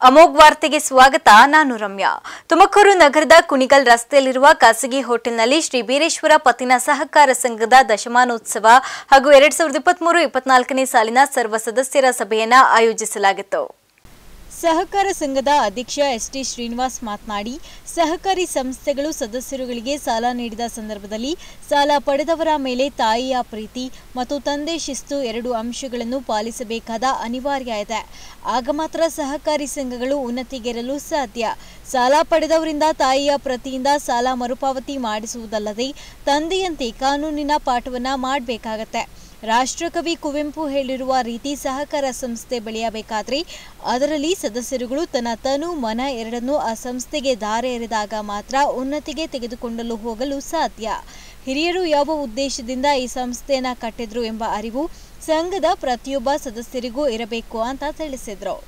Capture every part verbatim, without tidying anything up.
ಅಮೋಘ್ ವಾರ್ತೆಗೆ ಸ್ವಾಗತ. ನಾನು ರಮ್ಯಾ. ತುಮಕೂರು ನಗರದ ಕುಣಿಗಲ್ ರಸ್ತೆಯಲ್ಲಿರುವ ಖಾಸಗಿ ಹೋಟೆಲ್ನಲ್ಲಿ ಶ್ರೀ ಬೀರೇಶ್ವರ ಪತ್ತಿನ ಸಹಕಾರ ಸಂಘದ ದಶಮಾನೋತ್ಸವ ಹಾಗೂ ಎರಡ್ ಸಾವಿರದ ಇಪ್ಪತ್ಮೂರು ಇಪ್ಪತ್ನಾಲ್ಕನೇ ಸಾಲಿನ ಸರ್ವ ಸದಸ್ಯರ ಸಭೆಯನ್ನು ಆಯೋಜಿಸಲಾಗಿತ್ತು. ಸಹಕಾರ ಸಂಘದ ಅಧ್ಯಕ್ಷ ಎಸ್ ಟಿ ಶ್ರೀನಿವಾಸ್ ಮಾತನಾಡಿ, ಸಹಕಾರಿ ಸಂಸ್ಥೆಗಳು ಸದಸ್ಯರುಗಳಿಗೆ ಸಾಲ ನೀಡಿದ ಸಂದರ್ಭದಲ್ಲಿ ಸಾಲ ಪಡೆದವರ ಮೇಲೆ ತಾಯಿಯ ಪ್ರೀತಿ ಮತ್ತು ತಂದೆ ಶಿಸ್ತು ಎರಡು ಅಂಶಗಳನ್ನು ಪಾಲಿಸಬೇಕಾದ ಅನಿವಾರ್ಯ ಇದೆ. ಆಗ ಮಾತ್ರ ಸಹಕಾರಿ ಸಂಘಗಳು ಉನ್ನತಿಗೇರಲು ಸಾಧ್ಯ. ಸಾಲ ಪಡೆದವರಿಂದ ತಾಯಿಯ ಪ್ರತಿಯಿಂದ ಸಾಲ ಮರುಪಾವತಿ ಮಾಡಿಸುವುದಲ್ಲದೆ ತಂದೆಯಂತೆ ಕಾನೂನಿನ ಪಾಠವನ್ನ ಮಾಡಬೇಕಾಗತ್ತೆ. ರಾಷ್ಟ್ರಕವಿ ಕುವೆಂಪು ಹೇಳಿರುವ ರೀತಿ ಸಹಕಾರ ಸಂಸ್ಥೆ ಬೆಳೆಯಬೇಕಾದ್ರೆ ಅದರಲ್ಲಿ ಸದಸ್ಯರುಗಳು ತನ್ನ ತನು ಮನ ಎರಡನ್ನೂ ಆ ಸಂಸ್ಥೆಗೆ ಧಾರೆ ಎರೆದಾಗ ಮಾತ್ರ ಉನ್ನತಿಗೆ ತೆಗೆದುಕೊಂಡಲು ಹೋಗಲು ಸಾಧ್ಯ. ಹಿರಿಯರು ಯಾವ ಉದ್ದೇಶದಿಂದ ಈ ಸಂಸ್ಥೆಯನ್ನ ಕಟ್ಟಿದ್ರು ಎಂಬ ಅರಿವು ಸಂಘದ ಪ್ರತಿಯೊಬ್ಬ ಸದಸ್ಯರಿಗೂ ಇರಬೇಕು ಅಂತ ತಿಳಿಸಿದ್ರು.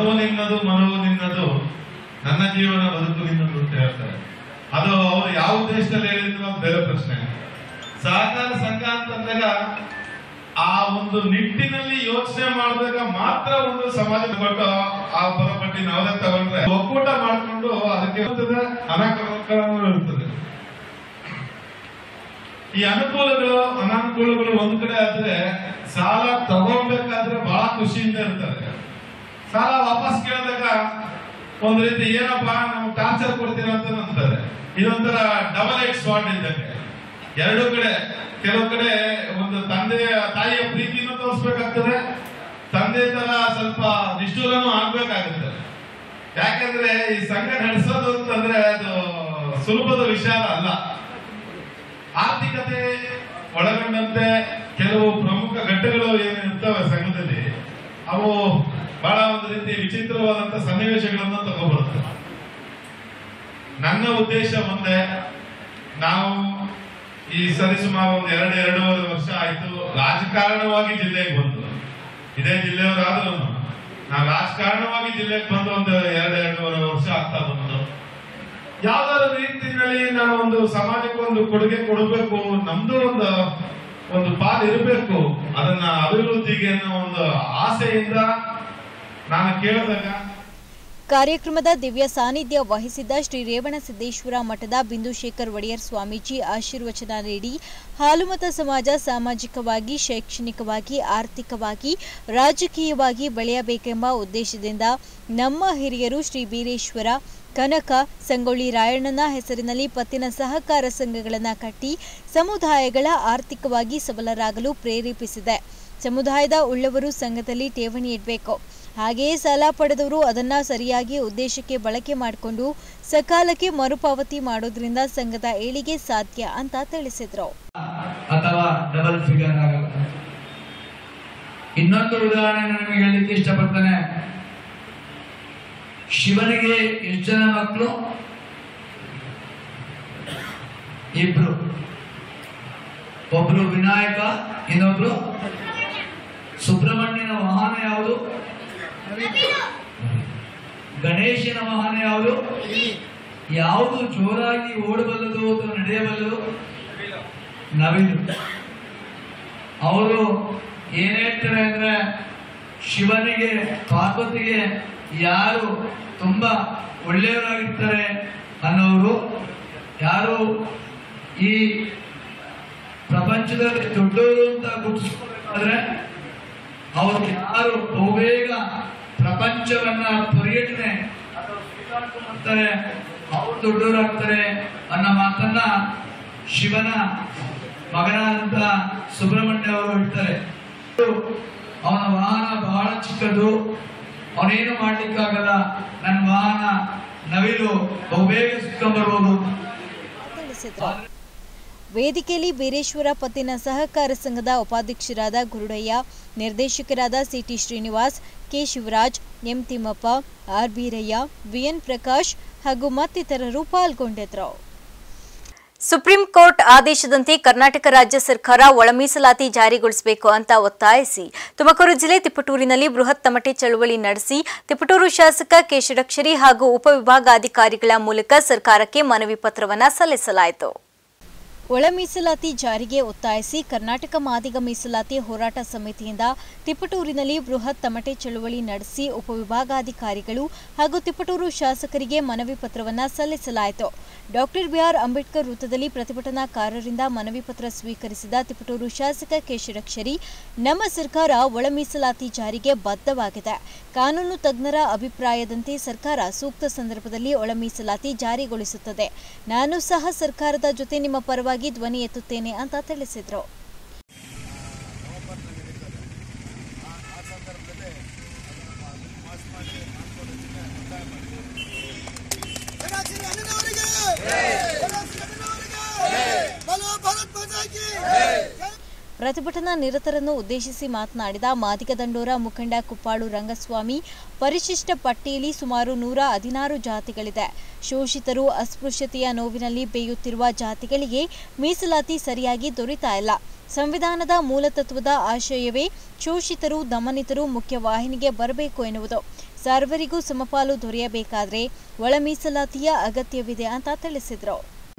ನನ್ನ ಜೀವನ ಬದುಕು ನಿನ್ನದು ಅಂತ ಹೇಳ್ತಾರೆ. ಅದು ಅವರು ಯಾವ ಉದ್ದೇಶದಲ್ಲಿ ಹೇಳಿದ್ರು ಅಂತ ಬೇರೆ ಪ್ರಶ್ನೆ. ಸಹಕಾರ ಸಂಘ ಅಂತಂದಾಗ ಆ ಒಂದು ನಿಟ್ಟಿನಲ್ಲಿ ಯೋಚನೆ ಮಾಡಿದಾಗ ಮಾತ್ರ ಒಂದು ಸಮಾಜ ಕೊಟ್ಟು ಆ ಪರಪಟ್ಟಿ ನಾವೇ ತಗೊಂಡ್ರೆ ಒಕ್ಕೂಟ ಮಾಡಿಕೊಂಡು ಅದಕ್ಕೆ ಅನಾನುಕೂಲಗಳು ಇರ್ತದೆ. ಈ ಅನುಕೂಲಗಳು ಅನಾನುಕೂಲಗಳು ಒಂದ್ ಕಡೆ ಆದ್ರೆ ಸಾಲ ತಗೋಬೇಕಾದ್ರೆ ಬಹಳ ಖುಷಿಯಿಂದ ಇರ್ತಾರೆ. ಸಾಲ ವಾಪಸ್ ಕೇಳಿದಾಗ ಒಂದ್ ರೀತಿ ಏನಪ್ಪಾ ನಮ್ಗೆ ಟಾರ್ಚರ್ ಕೊಡ್ತೀರ ಅಂತ ಅಂತಾರೆ. ಇದೊಂಥರ ಡಬಲ್ ಎಡ್ ಸ್ವಾಟ್ ಇದ್ದಂಗೆ. ಎರಡು ಕಡೆ ಕೆಲವು ಕಡೆ ಒಂದು ತಂದೆಯ ತಾಯಿಯ ಪ್ರೀತಿನೂ ತೋರಿಸ್ಬೇಕಾಗ್ತದೆ, ತಂದೆ ತರ ಸ್ವಲ್ಪ ನಿಷ್ಠೂರನೂ ಆಗ್ಬೇಕಾಗುತ್ತೆ. ಯಾಕಂದ್ರೆ ಈ ಸಂಘ ನಡೆಸೋದು ಅಂತಂದ್ರೆ ಅದು ಸುಲಭದ ವಿಷಯ ಅಲ್ಲ. ಆರ್ಥಿಕತೆ ಒಳಗೊಂಡಂತೆ ಕೆಲವು ಪ್ರಮುಖ ಘಟ್ಟಗಳು ಏನಿರ್ತವೆ ಸಂಘದಲ್ಲಿ, ಅವು ಬಹಳ ಒಂದು ರೀತಿ ವಿಚಿತ್ರವಾದಂತ ಸನ್ನಿವೇಶಗಳನ್ನು ತಗೊಬರುತ್ತೆ. ನನ್ನ ಉದ್ದೇಶ ಒಂದೇ, ನಾವು ಈ ಸರಿ ಸುಮಾರು ಒಂದು ಎರಡು ಎರಡೂವರೆ ವರ್ಷ ಆಯ್ತು ರಾಜಕಾರಣವಾಗಿ ಜಿಲ್ಲೆಗೆ ಬಂದು, ಇದೇ ಜಿಲ್ಲೆಯವರಾದ್ರೂ ನಾವು ರಾಜಕಾರಣವಾಗಿ ಜಿಲ್ಲೆಗೆ ಬಂದು ಒಂದು ಎರಡು ಎರಡೂವರೆ ವರ್ಷ ಆಗ್ತಾ ಬಂದು, ಯಾವ್ದಾದ್ರು ರೀತಿಯಲ್ಲಿ ನಾನು ಒಂದು ಸಮಾಜಕ್ಕೆ ಒಂದು ಕೊಡುಗೆ ಕೊಡಬೇಕು, ನಮ್ದು ಒಂದು ಒಂದು ಪಾಲು ಇರಬೇಕು, ಅದನ್ನ ಅಭಿವೃದ್ಧಿಗೆ ಅನ್ನೋ ಒಂದು ಆಸೆಯಿಂದ ನಾನು ಕೇಳಿದಾಗ ಕಾರ್ಯಕ್ರಮದ ದಿವ್ಯ ಸಾನ್ನಿಧ್ಯ ವಹಿಸಿದ್ದ ಶ್ರೀ ರೇವಣಸಿದ್ದೇಶ್ವರ ಮಠದ ಬಿಂದುಶೇಖರ್ ಒಡೆಯರ್ ಸ್ವಾಮೀಜಿ ಆಶೀರ್ವಚನ ನೀಡಿ ಹಾಲುಮತ ಸಮಾಜ ಸಾಮಾಜಿಕವಾಗಿ, ಶೈಕ್ಷಣಿಕವಾಗಿ, ಆರ್ಥಿಕವಾಗಿ, ರಾಜಕೀಯವಾಗಿ ಬೆಳೆಯಬೇಕೆಂಬ ಉದ್ದೇಶದಿಂದ ನಮ್ಮ ಹಿರಿಯರು ಶ್ರೀ ಬೀರೇಶ್ವರ, ಕನಕ, ಸಂಗೊಳ್ಳಿ ರಾಯಣ್ಣನ ಹೆಸರಿನಲ್ಲಿ ಪತ್ತಿನ ಸಹಕಾರ ಸಂಘಗಳನ್ನು ಕಟ್ಟಿ ಸಮುದಾಯಗಳ ಆರ್ಥಿಕವಾಗಿ ಸಬಲರಾಗಲು ಪ್ರೇರೇಪಿಸಿದೆ. ಸಮುದಾಯದ ಉಳ್ಳವರು ಸಂಘದಲ್ಲಿ ಠೇವಣಿ ಇಡಬೇಕು. ಹಾಗೆಯೇ ಸಾಲ ಪಡೆದವರು ಅದನ್ನ ಸರಿಯಾಗಿ ಉದ್ದೇಶಕ್ಕೆ ಬಳಕೆ ಮಾಡಿಕೊಂಡು ಸಕಾಲಕ್ಕೆ ಮರುಪಾವತಿ ಮಾಡೋದ್ರಿಂದ ಸಂಘದ ಏಳಿಗೆ ಸಾಧ್ಯ ಅಂತ ತಿಳಿಸಿದ್ರು. ಅಥವಾ ಡಬಲ್ ಫಿಗರ್ ಆಗಲ್ಲ. ಇನ್ನೊಂದು ಉದಾಹರಣೆ ನನಗೆ ಹೇಳಲಿಕ್ಕೆ ಇಷ್ಟಪಡ್ತಾನೆ. ಶಿವನಿಗೆ ಎಷ್ಟು ಜನ ಮಕ್ಕಳು? ಇಬ್ರು. ಒಬ್ರು ವಿನಾಯಕ, ಇನ್ನೊಬ್ರು ಸುಬ್ರಹ್ಮಣ್ಯನ ವಾಹನ ಯಾವುದು? ಗಣೇಶನ ವಾಹನ ಯಾವುದು? ಯಾವುದು ಜೋರಾಗಿ ಓಡಬಲ್ಲದು ಅಥವಾ ನಡೆಯಬಲ್ಲದು? ನವಿಲು. ಅವರು ಏನ್ ಹೇಳ್ತಾರೆ ಅಂದ್ರೆ, ಶಿವನಿಗೆ, ಪಾರ್ವತಿಗೆ ಯಾರು ತುಂಬಾ ಒಳ್ಳೆಯವರಾಗಿರ್ತಾರೆ ಅನ್ನೋರು, ಯಾರು ಈ ಪ್ರಪಂಚದಲ್ಲಿ ದೊಡ್ಡವರು ಅಂತ ಗುರುತಿಸ್ಕೊಳ್ಬೇಕಾದ್ರೆ ಅವರು ಯಾರು ಬಹುಬೇಗ ಪ್ರಪಂಚವನ್ನ ಪರ್ಯಟನೆ ಮಾಡ್ತಾರೆ ಅವ್ರು ದೊಡ್ಡವರಾಗ್ತಾರೆ ಅನ್ನೋ ಮಾತನ್ನ ಶಿವನ ಮಗನಾದಂತ ಸುಬ್ರಹ್ಮಣ್ಯ ಅವರು ಹೇಳ್ತಾರೆ. ಅವನ ವಾಹನ ಬಹಳ ಚಿಕ್ಕದು, ಅವನೇನು ಮಾಡ್ಲಿಕ್ಕಾಗಲ್ಲ, ನನ್ನ ವಾಹನ ನವಿಲು ಬಹುಬೇಗ ಸಿಕ್ಕೊಂಡ್ಬರ್ಬೋದು. ವೇದಿಕೆಯಲ್ಲಿ ಬೀರೇಶ್ವರ ಪತ್ತಿನ ಸಹಕಾರ ಸಂಘದ ಉಪಾಧ್ಯಕ್ಷರಾದ ಗುರುಡಯ್ಯ, ನಿರ್ದೇಶಕರಾದ CT Srinivas, K Shivaraj, M Thimmappa, R Beerayya, VN Prakash ಹಾಗೂ ಮತ್ತಿತರರು ಪಾಲ್ಗೊಂಡಿದ್ದರು. ಸುಪ್ರೀಂ ಕೋರ್ಟ್ ಆದೇಶದಂತೆ ಕರ್ನಾಟಕ ರಾಜ್ಯ ಸರ್ಕಾರ ಒಳ ಮೀಸಲಾತಿ ಜಾರಿಗೊಳಿಸಬೇಕು ಅಂತ ಒತ್ತಾಯಿಸಿ ತುಮಕೂರು ಜಿಲ್ಲೆ ತಿಪಟೂರಿನಲ್ಲಿ ಬೃಹತ್ ತಮಟೆ ಚಳವಳಿ ನಡೆಸಿ ತಿಪಟೂರು ಶಾಸಕ ಕೆ ಷಡಕ್ಷರಿ ಹಾಗೂ ಉಪವಿಭಾಗಾಧಿಕಾರಿಗಳ ಮೂಲಕ ಸರ್ಕಾರಕ್ಕೆ ಮನವಿ ಪತ್ರವನ್ನು ಸಲ್ಲಿಸಲಾಯಿತು. ಒಳ ಮೀಸಲಾತಿ ಜಾರಿಗೆ ಒತ್ತಾಯಿಸಿ ಕರ್ನಾಟಕ ಮಾದಿಗ ಮೀಸಲಾತಿ ಹೋರಾಟ ಸಮಿತಿಯಿಂದ ತಿಪಟೂರಿನಲ್ಲಿ ಬೃಹತ್ ತಮಟೆ ಚಳವಳಿ ನಡೆಸಿ ಉಪವಿಭಾಗಾಧಿಕಾರಿಗಳು ಹಾಗೂ ತಿಪಟೂರು ಶಾಸಕರಿಗೆ ಮನವಿ ಪತ್ರವನ್ನು ಸಲ್ಲಿಸಲಾಯಿತು. ಡಾಕ್ಟರ್ ಬಿಆರ್ ಅಂಬೇಡ್ಕರ್ ವೃತ್ತದಲ್ಲಿ ಪ್ರತಿಭಟನಾಕಾರರಿಂದ ಮನವಿ ಪತ್ರ ಸ್ವೀಕರಿಸಿದ ತಿಪಟೂರು ಶಾಸಕ ಕೆ ಷಡಕ್ಷರಿ, ನಮ್ಮ ಸರ್ಕಾರ ಒಳ ಮೀಸಲಾತಿ ಜಾರಿಗೆ ಬದ್ಧವಾಗಿದೆ. ಕಾನೂನು ತಜ್ಞರ ಅಭಿಪ್ರಾಯದಂತೆ ಸರ್ಕಾರ ಸೂಕ್ತ ಸಂದರ್ಭದಲ್ಲಿ ಒಳ ಮೀಸಲಾತಿ ಜಾರಿಗೊಳಿಸುತ್ತದೆ. ನಾನು ಸಹ ಸರ್ಕಾರದ ಜೊತೆ ನಿಮ್ಮ ಪರವಾಗಿ ಧ್ವನಿ ಎತ್ತುತ್ತೇನೆ ಅಂತ ತಿಳಿಸಿದರು. ಪ್ರತಿಭಟನಾ ನಿರತರನ್ನು ಉದ್ದೇಶಿಸಿ ಮಾತನಾಡಿದ ಮಾದಿಗ ದಂಡೋರ ಮುಖಂಡ ಕುಪ್ಪಾಳು ರಂಗಸ್ವಾಮಿ, ಪರಿಶಿಷ್ಟ ಪಟ್ಟಿಯಲ್ಲಿ ಸುಮಾರು ನೂರ ಹದಿನಾರು ಜಾತಿಗಳಿದೆ. ಶೋಷಿತರು, ಅಸ್ಪೃಶ್ಯತೆಯ ನೋವಿನಲ್ಲಿ ಬೇಯುತ್ತಿರುವ ಜಾತಿಗಳಿಗೆ ಮೀಸಲಾತಿ ಸರಿಯಾಗಿ ದೊರೆತಾ ಇಲ್ಲ. ಸಂವಿಧಾನದ ಮೂಲತತ್ವದ ಆಶಯವೇ ಶೋಷಿತರು, ದಮನಿತರು ಮುಖ್ಯವಾಹಿನಿಗೆ ಬರಬೇಕು ಎನ್ನುವುದು. ಸರ್ವರಿಗೂ ಸಮಪಾಲು ದೊರೆಯಬೇಕಾದರೆ ಒಳ ಮೀಸಲಾತಿಯ ಅಗತ್ಯವಿದೆ ಅಂತ ತಿಳಿಸಿದರು.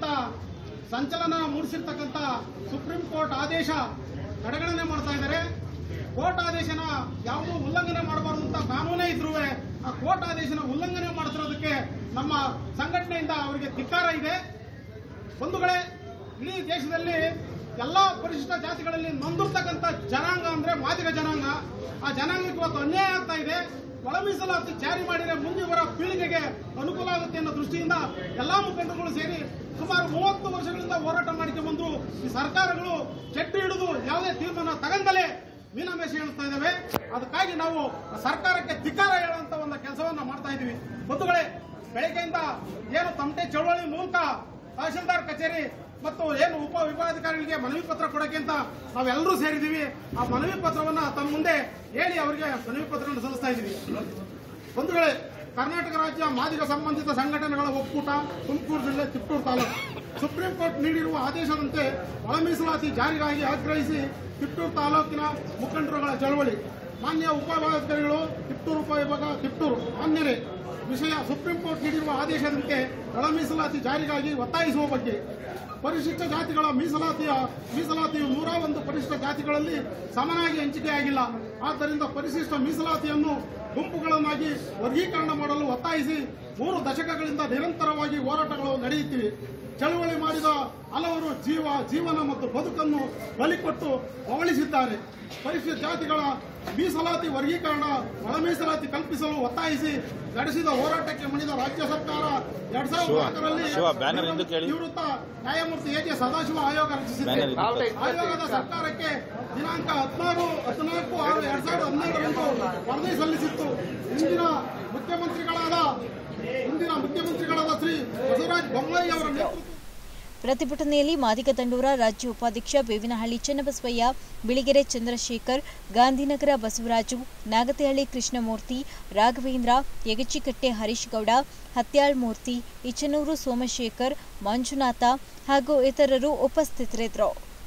ಸಂಚಲನ ಮೂಡಿಸಿರ್ತಕ್ಕಂಥ ಸುಪ್ರೀಂ ಕೋರ್ಟ್ ಆದೇಶ ಕಡೆಗಣನೆ ಮಾಡ್ತಾ ಇದ್ದಾರೆ. ಕೋರ್ಟ್ ಆದೇಶನ ಯಾವುದೂ ಉಲ್ಲಂಘನೆ ಮಾಡಬಾರದು ಅಂತ ಕಾನೂನೇ ಇದ್ರೂ ಆ ಕೋರ್ಟ್ ಆದೇಶನ ಉಲ್ಲಂಘನೆ ಮಾಡ್ತಿರೋದಕ್ಕೆ ನಮ್ಮ ಸಂಘಟನೆಯಿಂದ ಅವರಿಗೆ ಧಿಕ್ಕಾರ ಇದೆ. ಬಂಧುಗಳೇ, ಇಡೀ ದೇಶದಲ್ಲಿ ಎಲ್ಲಾ ಪರಿಶಿಷ್ಟ ಜಾತಿಗಳಲ್ಲಿ ನೊಂದಿರ್ತಕ್ಕಂಥ ಜನಾಂಗ ಅಂದ್ರೆ ಮಾದಿಗ ಜನಾಂಗ. ಆ ಜನಾಂಗಕ್ಕೆ ಇವತ್ತು ಅನ್ಯಾಯ ಆಗ್ತಾ ಇದೆ. ಒಳ ಮೀಸಲಾತಿ ಜಾರಿ ಮಾಡಿದರೆ ಮುಂದೆ ಬರೋ ಪೀಳಿಗೆಗೆ ಅನುಕೂಲ ಆಗುತ್ತೆ ಅನ್ನೋ ದೃಷ್ಟಿಯಿಂದ ಎಲ್ಲಾ ಮುಖಂಡರುಗಳು ಸೇರಿ ಸುಮಾರು ಮೂವತ್ತು ವರ್ಷಗಳಿಂದ ಹೋರಾಟ ಮಾಡಿಕೊಂಡು ಬಂದ್ರು. ಈ ಸರ್ಕಾರಗಳು ಚೆಟ್ಟು ಹಿಡಿದು ಯಾವುದೇ ತೀರ್ಮಾನ ತಗೊಂಡಲೇ ಮೀನಾಮೇಷ ಹೇಳ್ತಾ ಇದ್ದಾವೆ. ಅದಕ್ಕಾಗಿ ನಾವು ಸರ್ಕಾರಕ್ಕೆ ಧಿಕ್ಕಾರ ಹೇಳುವಂತ ಒಂದು ಕೆಲಸವನ್ನ ಮಾಡ್ತಾ ಇದೀವಿ. ಬಂಧುಗಳೇ, ಬೆಳಗ್ಗೆಯಿಂದ ಏನು ತಮಟೆ ಚಳವಳಿ ಮೂಲಕ ತಹಶೀಲ್ದಾರ್ ಕಚೇರಿ ಮತ್ತು ಏನು ಉಪ ವಿಭಾಗಾಧಿಕಾರಿಗಳಿಗೆ ಮನವಿ ಪತ್ರ ಕೊಡಕ್ಕೆ ಅಂತ ನಾವೆಲ್ಲರೂ ಸೇರಿದ್ದೀವಿ. ಆ ಮನವಿ ಪತ್ರವನ್ನ ತಮ್ಮ ಮುಂದೆ ಹೇಳಿ ಅವರಿಗೆ ಮನವಿ ಪತ್ರವನ್ನು ಸಲ್ಲಿಸ್ತಾ ಇದ್ದೀವಿ. ಬಂಧುಗಳೇ, ಕರ್ನಾಟಕ ರಾಜ್ಯ ಮಾದಿಗ ಸಂಬಂಧಿತ ಸಂಘಟನೆಗಳ ಒಕ್ಕೂಟ, ತುಮಕೂರು ಜಿಲ್ಲೆ, ತಿಪಟೂರು ತಾಲೂಕು ಸುಪ್ರೀಂ ಕೋರ್ಟ್ ನೀಡಿರುವ ಆದೇಶದಂತೆ ಒಳ ಮೀಸಲಾತಿ ಜಾರಿಗಾಗಿ ಆಗ್ರಹಿಸಿ ತಿಪಟೂರು ತಾಲೂಕಿನ ಮುಖಂಡರುಗಳ ಚಳವಳಿ. ಮಾನ್ಯ ಉಪವಿಭಾಗಾಧಿಕಾರಿಗಳು, ತಿಪಟೂರು ಉಪವಿಭಾಗ, ತಿಪಟೂರು ಮಾನ್ಯರೇ, ವಿಷಯ ಸುಪ್ರೀಂ ಕೋರ್ಟ್ ನೀಡಿರುವ ಆದೇಶದಂತೆ ಒಳ ಮೀಸಲಾತಿ ಜಾರಿಗಾಗಿ ಒತ್ತಾಯಿಸುವ ಬಗ್ಗೆ. ಪರಿಶಿಷ್ಟ ಜಾತಿಗಳ ಮೀಸಲಾತಿಯ ಮೀಸಲಾತಿಯು ನೂರ ಒಂದು ಪರಿಶಿಷ್ಟ ಜಾತಿಗಳಲ್ಲಿ ಸಮನಾಗಿ ಹಂಚಿಕೆಯಾಗಿಲ್ಲ. ಆದ್ದರಿಂದ ಪರಿಶಿಷ್ಟ ಮೀಸಲಾತಿಯನ್ನು ಗುಂಪುಗಳನ್ನಾಗಿ ವರ್ಗೀಕರಣ ಮಾಡಲು ಒತ್ತಾಯಿಸಿ ಮೂರು ದಶಕಗಳಿಂದ ನಿರಂತರವಾಗಿ ಹೋರಾಟಗಳು ನಡೆಯುತ್ತಿವೆ. ಚಳವಳಿ ಮಾಡಿದ ಹಲವರು ಜೀವ ಜೀವನ ಮತ್ತು ಬದುಕನ್ನು ಬಲಿಕೊಟ್ಟು ಅವಳಿಸಿದ್ದಾರೆ. ಪರಿಶಿಷ್ಟ ಜಾತಿಗಳ ಮೀಸಲಾತಿ ವರ್ಗೀಕರಣ, ಒಳ ಮೀಸಲಾತಿ ಕಲ್ಪಿಸಲು ಒತ್ತಾಯಿಸಿ ನಡೆಸಿದ ಹೋರಾಟಕ್ಕೆ ಮಣಿದ ರಾಜ್ಯ ಸರ್ಕಾರ ಎರಡ್ ಸಾವಿರದ ನಾಲ್ಕರಲ್ಲಿ ನಿವೃತ್ತ ನ್ಯಾಯಮೂರ್ತಿ ಎ ಜೆ ಸದಾಶಿವ ಆಯೋಗ ರಚಿಸಿದೆ. ಆಯೋಗದ ಸರ್ಕಾರಕ್ಕೆ ದಿನಾಂಕ ಹದಿನಾರು ಹದಿನಾಲ್ಕು ಆರು ಎರಡ್ ಸಾವಿರದ ಹನ್ನೆರಡರಂದು ವರದಿ ಸಲ್ಲಿಸಿತ್ತು. ಇಂದಿನ ಮುಖ್ಯಮಂತ್ರಿಗಳಾದ ಇಂದಿನ ಮುಖ್ಯಮಂತ್ರಿಗಳಾದ ಶ್ರೀ ಬಸವರಾಜ ಬೊಮ್ಮಾಯಿ ಅವರ ನೇತೃತ್ವ. ಪ್ರತಿಭಟನೆಯಲ್ಲಿ ಮಾದಿಗ ದಂಡೋರ ರಾಜ್ಯ ಉಪಾಧ್ಯಕ್ಷ ಬೇವಿನಹಳ್ಳಿ ಚನ್ನಬಸವಯ್ಯ, ಬಿಳಿಗೆರೆ ಚಂದ್ರಶೇಖರ್, ಗಾಂಧಿನಗರ ಬಸವರಾಜು, ನಾಗತಿಹಳ್ಳಿ ಕೃಷ್ಣಮೂರ್ತಿ, ರಾಘವೇಂದ್ರ, ಯಗಚಿಕಟ್ಟೆ ಹರೀಶ್ ಗೌಡ, ಹತ್ಯಾಳ್ ಮೂರ್ತಿ, ಇಚನೂರು ಸೋಮಶೇಖರ್, ಮಂಜುನಾಥ ಹಾಗೂ ಇತರರು ಉಪಸ್ಥಿತರಿದ್ದರು.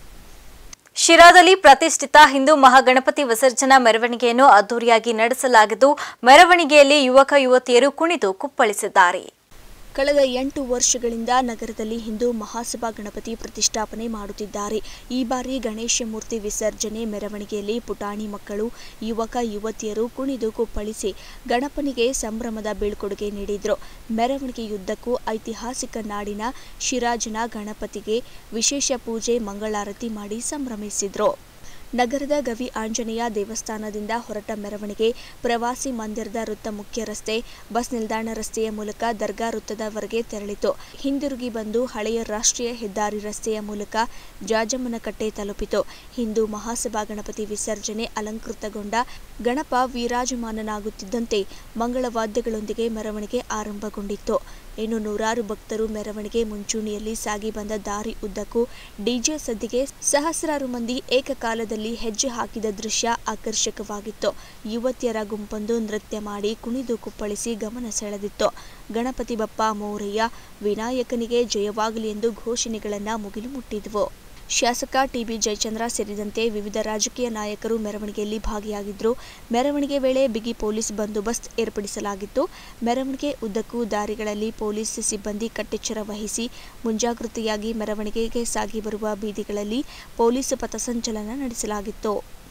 ಶಿರಾದಲ್ಲಿ ಪ್ರತಿಷ್ಠಿತ ಹಿಂದೂ ಮಹಾಗಣಪತಿ ವಿಸರ್ಜನಾ ಮೆರವಣಿಗೆಯನ್ನು ಅದ್ದೂರಿಯಾಗಿ ನಡೆಸಲಾಗಿದ್ದು, ಮೆರವಣಿಗೆಯಲ್ಲಿ ಯುವಕ ಯುವತಿಯರು ಕುಣಿದು ಕುಪ್ಪಳಿಸಿದ್ದಾರೆ. ಕಳೆದ ಎಂಟು ವರ್ಷಗಳಿಂದ ನಗರದಲ್ಲಿ ಹಿಂದೂ ಮಹಾಸಭಾ ಗಣಪತಿ ಪ್ರತಿಷ್ಠಾಪನೆ ಮಾಡುತ್ತಿದ್ದಾರೆ. ಈ ಬಾರಿ ಗಣೇಶ ಮೂರ್ತಿ ವಿಸರ್ಜನೆ ಮೆರವಣಿಗೆಯಲ್ಲಿ ಪುಟಾಣಿ ಮಕ್ಕಳು, ಯುವಕ ಯುವತಿಯರು ಕುಣಿದು ಕುಪ್ಪಳಿಸಿ ಗಣಪನಿಗೆ ಸಂಭ್ರಮದ ಬೀಳ್ಕೊಡುಗೆ ನೀಡಿದರು. ಮೆರವಣಿಗೆಯುದ್ದಕ್ಕೂ ಐತಿಹಾಸಿಕ ನಾಡಿನ ಶಿರಾಜನ ಗಣಪತಿಗೆ ವಿಶೇಷ ಪೂಜೆ, ಮಂಗಳಾರತಿ ಮಾಡಿ ಸಂಭ್ರಮಿಸಿದರು. ನಗರದ ಗವಿ ಆಂಜನೇಯ ದೇವಸ್ಥಾನದಿಂದ ಹೊರಟ ಮೆರವಣಿಗೆ ಪ್ರವಾಸಿ ಮಂದಿರದ ವೃತ್ತ ಮುಖ್ಯ ರಸ್ತೆ, ಬಸ್ ನಿಲ್ದಾಣ ರಸ್ತೆಯ ಮೂಲಕ ದರ್ಗಾ ವೃತ್ತದವರೆಗೆ ತೆರಳಿತು. ಹಿಂದಿರುಗಿ ಬಂದು ಹಳೆಯ ರಾಷ್ಟ್ರೀಯ ಹೆದ್ದಾರಿ ರಸ್ತೆಯ ಮೂಲಕ ಜಾಜಮ್ಮನಕಟ್ಟೆ ತಲುಪಿತು. ಹಿಂದೂ ಮಹಾಸಭಾ ಗಣಪತಿ ವಿಸರ್ಜನೆ ಅಲಂಕೃತಗೊಂಡ ಗಣಪ ವಿರಾಜಮಾನನಾಗುತ್ತಿದ್ದಂತೆ ಮಂಗಳವಾದ್ಯಗಳೊಂದಿಗೆ ಮೆರವಣಿಗೆ ಆರಂಭಗೊಂಡಿತ್ತು. ಇನ್ನು ನೂರಾರು ಭಕ್ತರು ಮೆರವಣಿಗೆ ಮುಂಚೂಣಿಯಲ್ಲಿ ಸಾಗಿ ಬಂದ ದಾರಿ ಉದ್ದಕ್ಕೂ ಡಿಜೆ ಸದ್ದಿಗೆ ಸಹಸ್ರಾರು ಮಂದಿ ಏಕಕಾಲದಲ್ಲಿ ಹೆಜ್ಜೆ ಹಾಕಿದ ದೃಶ್ಯ ಆಕರ್ಷಕವಾಗಿತ್ತು. ಯುವತಿಯರ ಗುಂಪೊಂದು ನೃತ್ಯ ಮಾಡಿ ಕುಣಿದು ಕುಪ್ಪಳಿಸಿ ಗಮನ ಸೆಳೆದಿತ್ತು. ಗಣಪತಿ ಬಪ್ಪ ಮೋರಯ್ಯ, ವಿನಾಯಕನಿಗೆ ಜಯವಾಗಲಿ ಎಂದು ಘೋಷಣೆಗಳನ್ನು ಮುಗಿಲು ಮುಟ್ಟಿದವು. ಶಾಸಕ ಟಿಬಿ ಜಯಚಂದ್ರ ಸೇರಿದಂತೆ ವಿವಿಧ ರಾಜಕೀಯ ನಾಯಕರು ಮೆರವಣಿಗೆಯಲ್ಲಿ ಭಾಗಿಯಾಗಿದ್ದರು. ಮೆರವಣಿಗೆ ವೇಳೆ ಬಿಗಿ ಪೊಲೀಸ್ ಬಂದೋಬಸ್ತ್ ಏರ್ಪಡಿಸಲಾಗಿತ್ತು. ಮೆರವಣಿಗೆ ಉದ್ದಕ್ಕೂ ದಾರಿಗಳಲ್ಲಿ ಪೊಲೀಸ್ ಸಿಬ್ಬಂದಿ ಕಟ್ಟೆಚ್ಚರ ವಹಿಸಿ ಮುಂಜಾಗೃತಿಯಾಗಿ ಮೆರವಣಿಗೆಗೆ ಸಾಗಿ ಬರುವ ಬೀದಿಗಳಲ್ಲಿ ಪೊಲೀಸ್ ಪಥಸಂಚಲನ ನಡೆಸಲಾಗಿತ್ತು.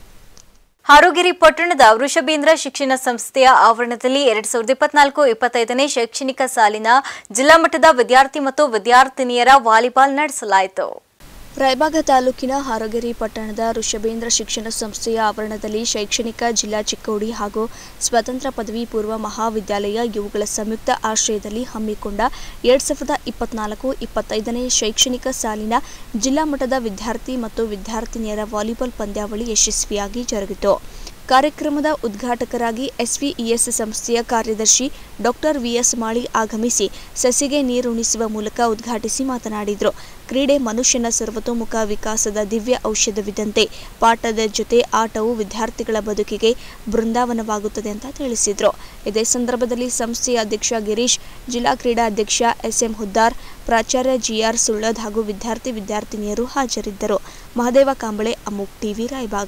ಹಾರೋಗಿರಿ ಪಟ್ಟಣದ ವೃಷಭೇಂದ್ರ ಶಿಕ್ಷಣ ಸಂಸ್ಥೆಯ ಆವರಣದಲ್ಲಿ ಎರಡ್ ಸಾವಿರದ ಇಪ್ಪತ್ನಾಲ್ಕು ಇಪ್ಪತ್ತೈದನೇ ಶೈಕ್ಷಣಿಕ ಸಾಲಿನ ಜಿಲ್ಲಾ ಮಟ್ಟದ ವಿದ್ಯಾರ್ಥಿ ಮತ್ತು ವಿದ್ಯಾರ್ಥಿನಿಯರ ವಾಲಿಬಾಲ್ ನಡೆಸಲಾಯಿತು. ರಾಯಬಾಗ ತಾಲೂಕಿನ ಹಾರೋಗಿರಿ ಪಟ್ಟಣದ ವೃಷಭೇಂದ್ರ ಶಿಕ್ಷಣ ಸಂಸ್ಥೆಯ ಆವರಣದಲ್ಲಿ ಶೈಕ್ಷಣಿಕ ಜಿಲ್ಲಾ ಚಿಕ್ಕೋಡಿ ಹಾಗೂ ಸ್ವತಂತ್ರ ಪದವಿ ಪೂರ್ವ ಮಹಾವಿದ್ಯಾಲಯ ಇವುಗಳ ಸಂಯುಕ್ತ ಆಶ್ರಯದಲ್ಲಿ ಹಮ್ಮಿಕೊಂಡ ಎರಡ್ ಸಾವಿರದ ಇಪ್ಪತ್ನಾಲ್ಕು ಇಪ್ಪತ್ತೈದನೇ ಶೈಕ್ಷಣಿಕ ಸಾಲಿನ ಜಿಲ್ಲಾ ಮಟ್ಟದ ವಿದ್ಯಾರ್ಥಿ ಮತ್ತು ವಿದ್ಯಾರ್ಥಿನಿಯರ ವಾಲಿಬಾಲ್ ಪಂದ್ಯಾವಳಿ ಯಶಸ್ವಿಯಾಗಿ ಜರುಗಿತು. ಕಾರ್ಯಕ್ರಮದ ಉದ್ಘಾಟಕರಾಗಿ ಎಸ್ವಿಇಎಸ್ ಸಂಸ್ಥೆಯ ಕಾರ್ಯದರ್ಶಿ ಡಾಕ್ಟರ್ ವಿಎಸ್ ಮಾಳಿ ಆಗಮಿಸಿ ಸಸಿಗೆ ನೀರುಣಿಸುವ ಮೂಲಕ ಉದ್ಘಾಟಿಸಿ ಮಾತನಾಡಿದರು. ಕ್ರೀಡೆ ಮನುಷ್ಯನ ಸರ್ವತೋಮುಖ ವಿಕಾಸದ ದಿವ್ಯ ಔಷಧವಿದ್ದಂತೆ ಪಾಠದ ಜೊತೆ ಆಟವು ವಿದ್ಯಾರ್ಥಿಗಳ ಬದುಕಿಗೆ ಬೃಂದಾವನವಾಗುತ್ತದೆ ಅಂತ ತಿಳಿಸಿದರು. ಇದೇ ಸಂದರ್ಭದಲ್ಲಿ ಸಂಸ್ಥೆಯ ಅಧ್ಯಕ್ಷ ಗಿರೀಶ್, ಜಿಲ್ಲಾ ಕ್ರೀಡಾ ಅಧ್ಯಕ್ಷ ಎಸ್ಎಂ ಹುದ್ದಾರ್, ಪ್ರಾಚಾರ್ಯ ಜಿಆರ್ ಸುಳ್ಳದ್ ಹಾಗೂ ವಿದ್ಯಾರ್ಥಿ ವಿದ್ಯಾರ್ಥಿನಿಯರು ಹಾಜರಿದ್ದರು. ಮಹದೇವ ಕಾಂಬಳೆ, ಅಮೋಕ್ ಟಿವಿ, ರಾಯಬಾಗ.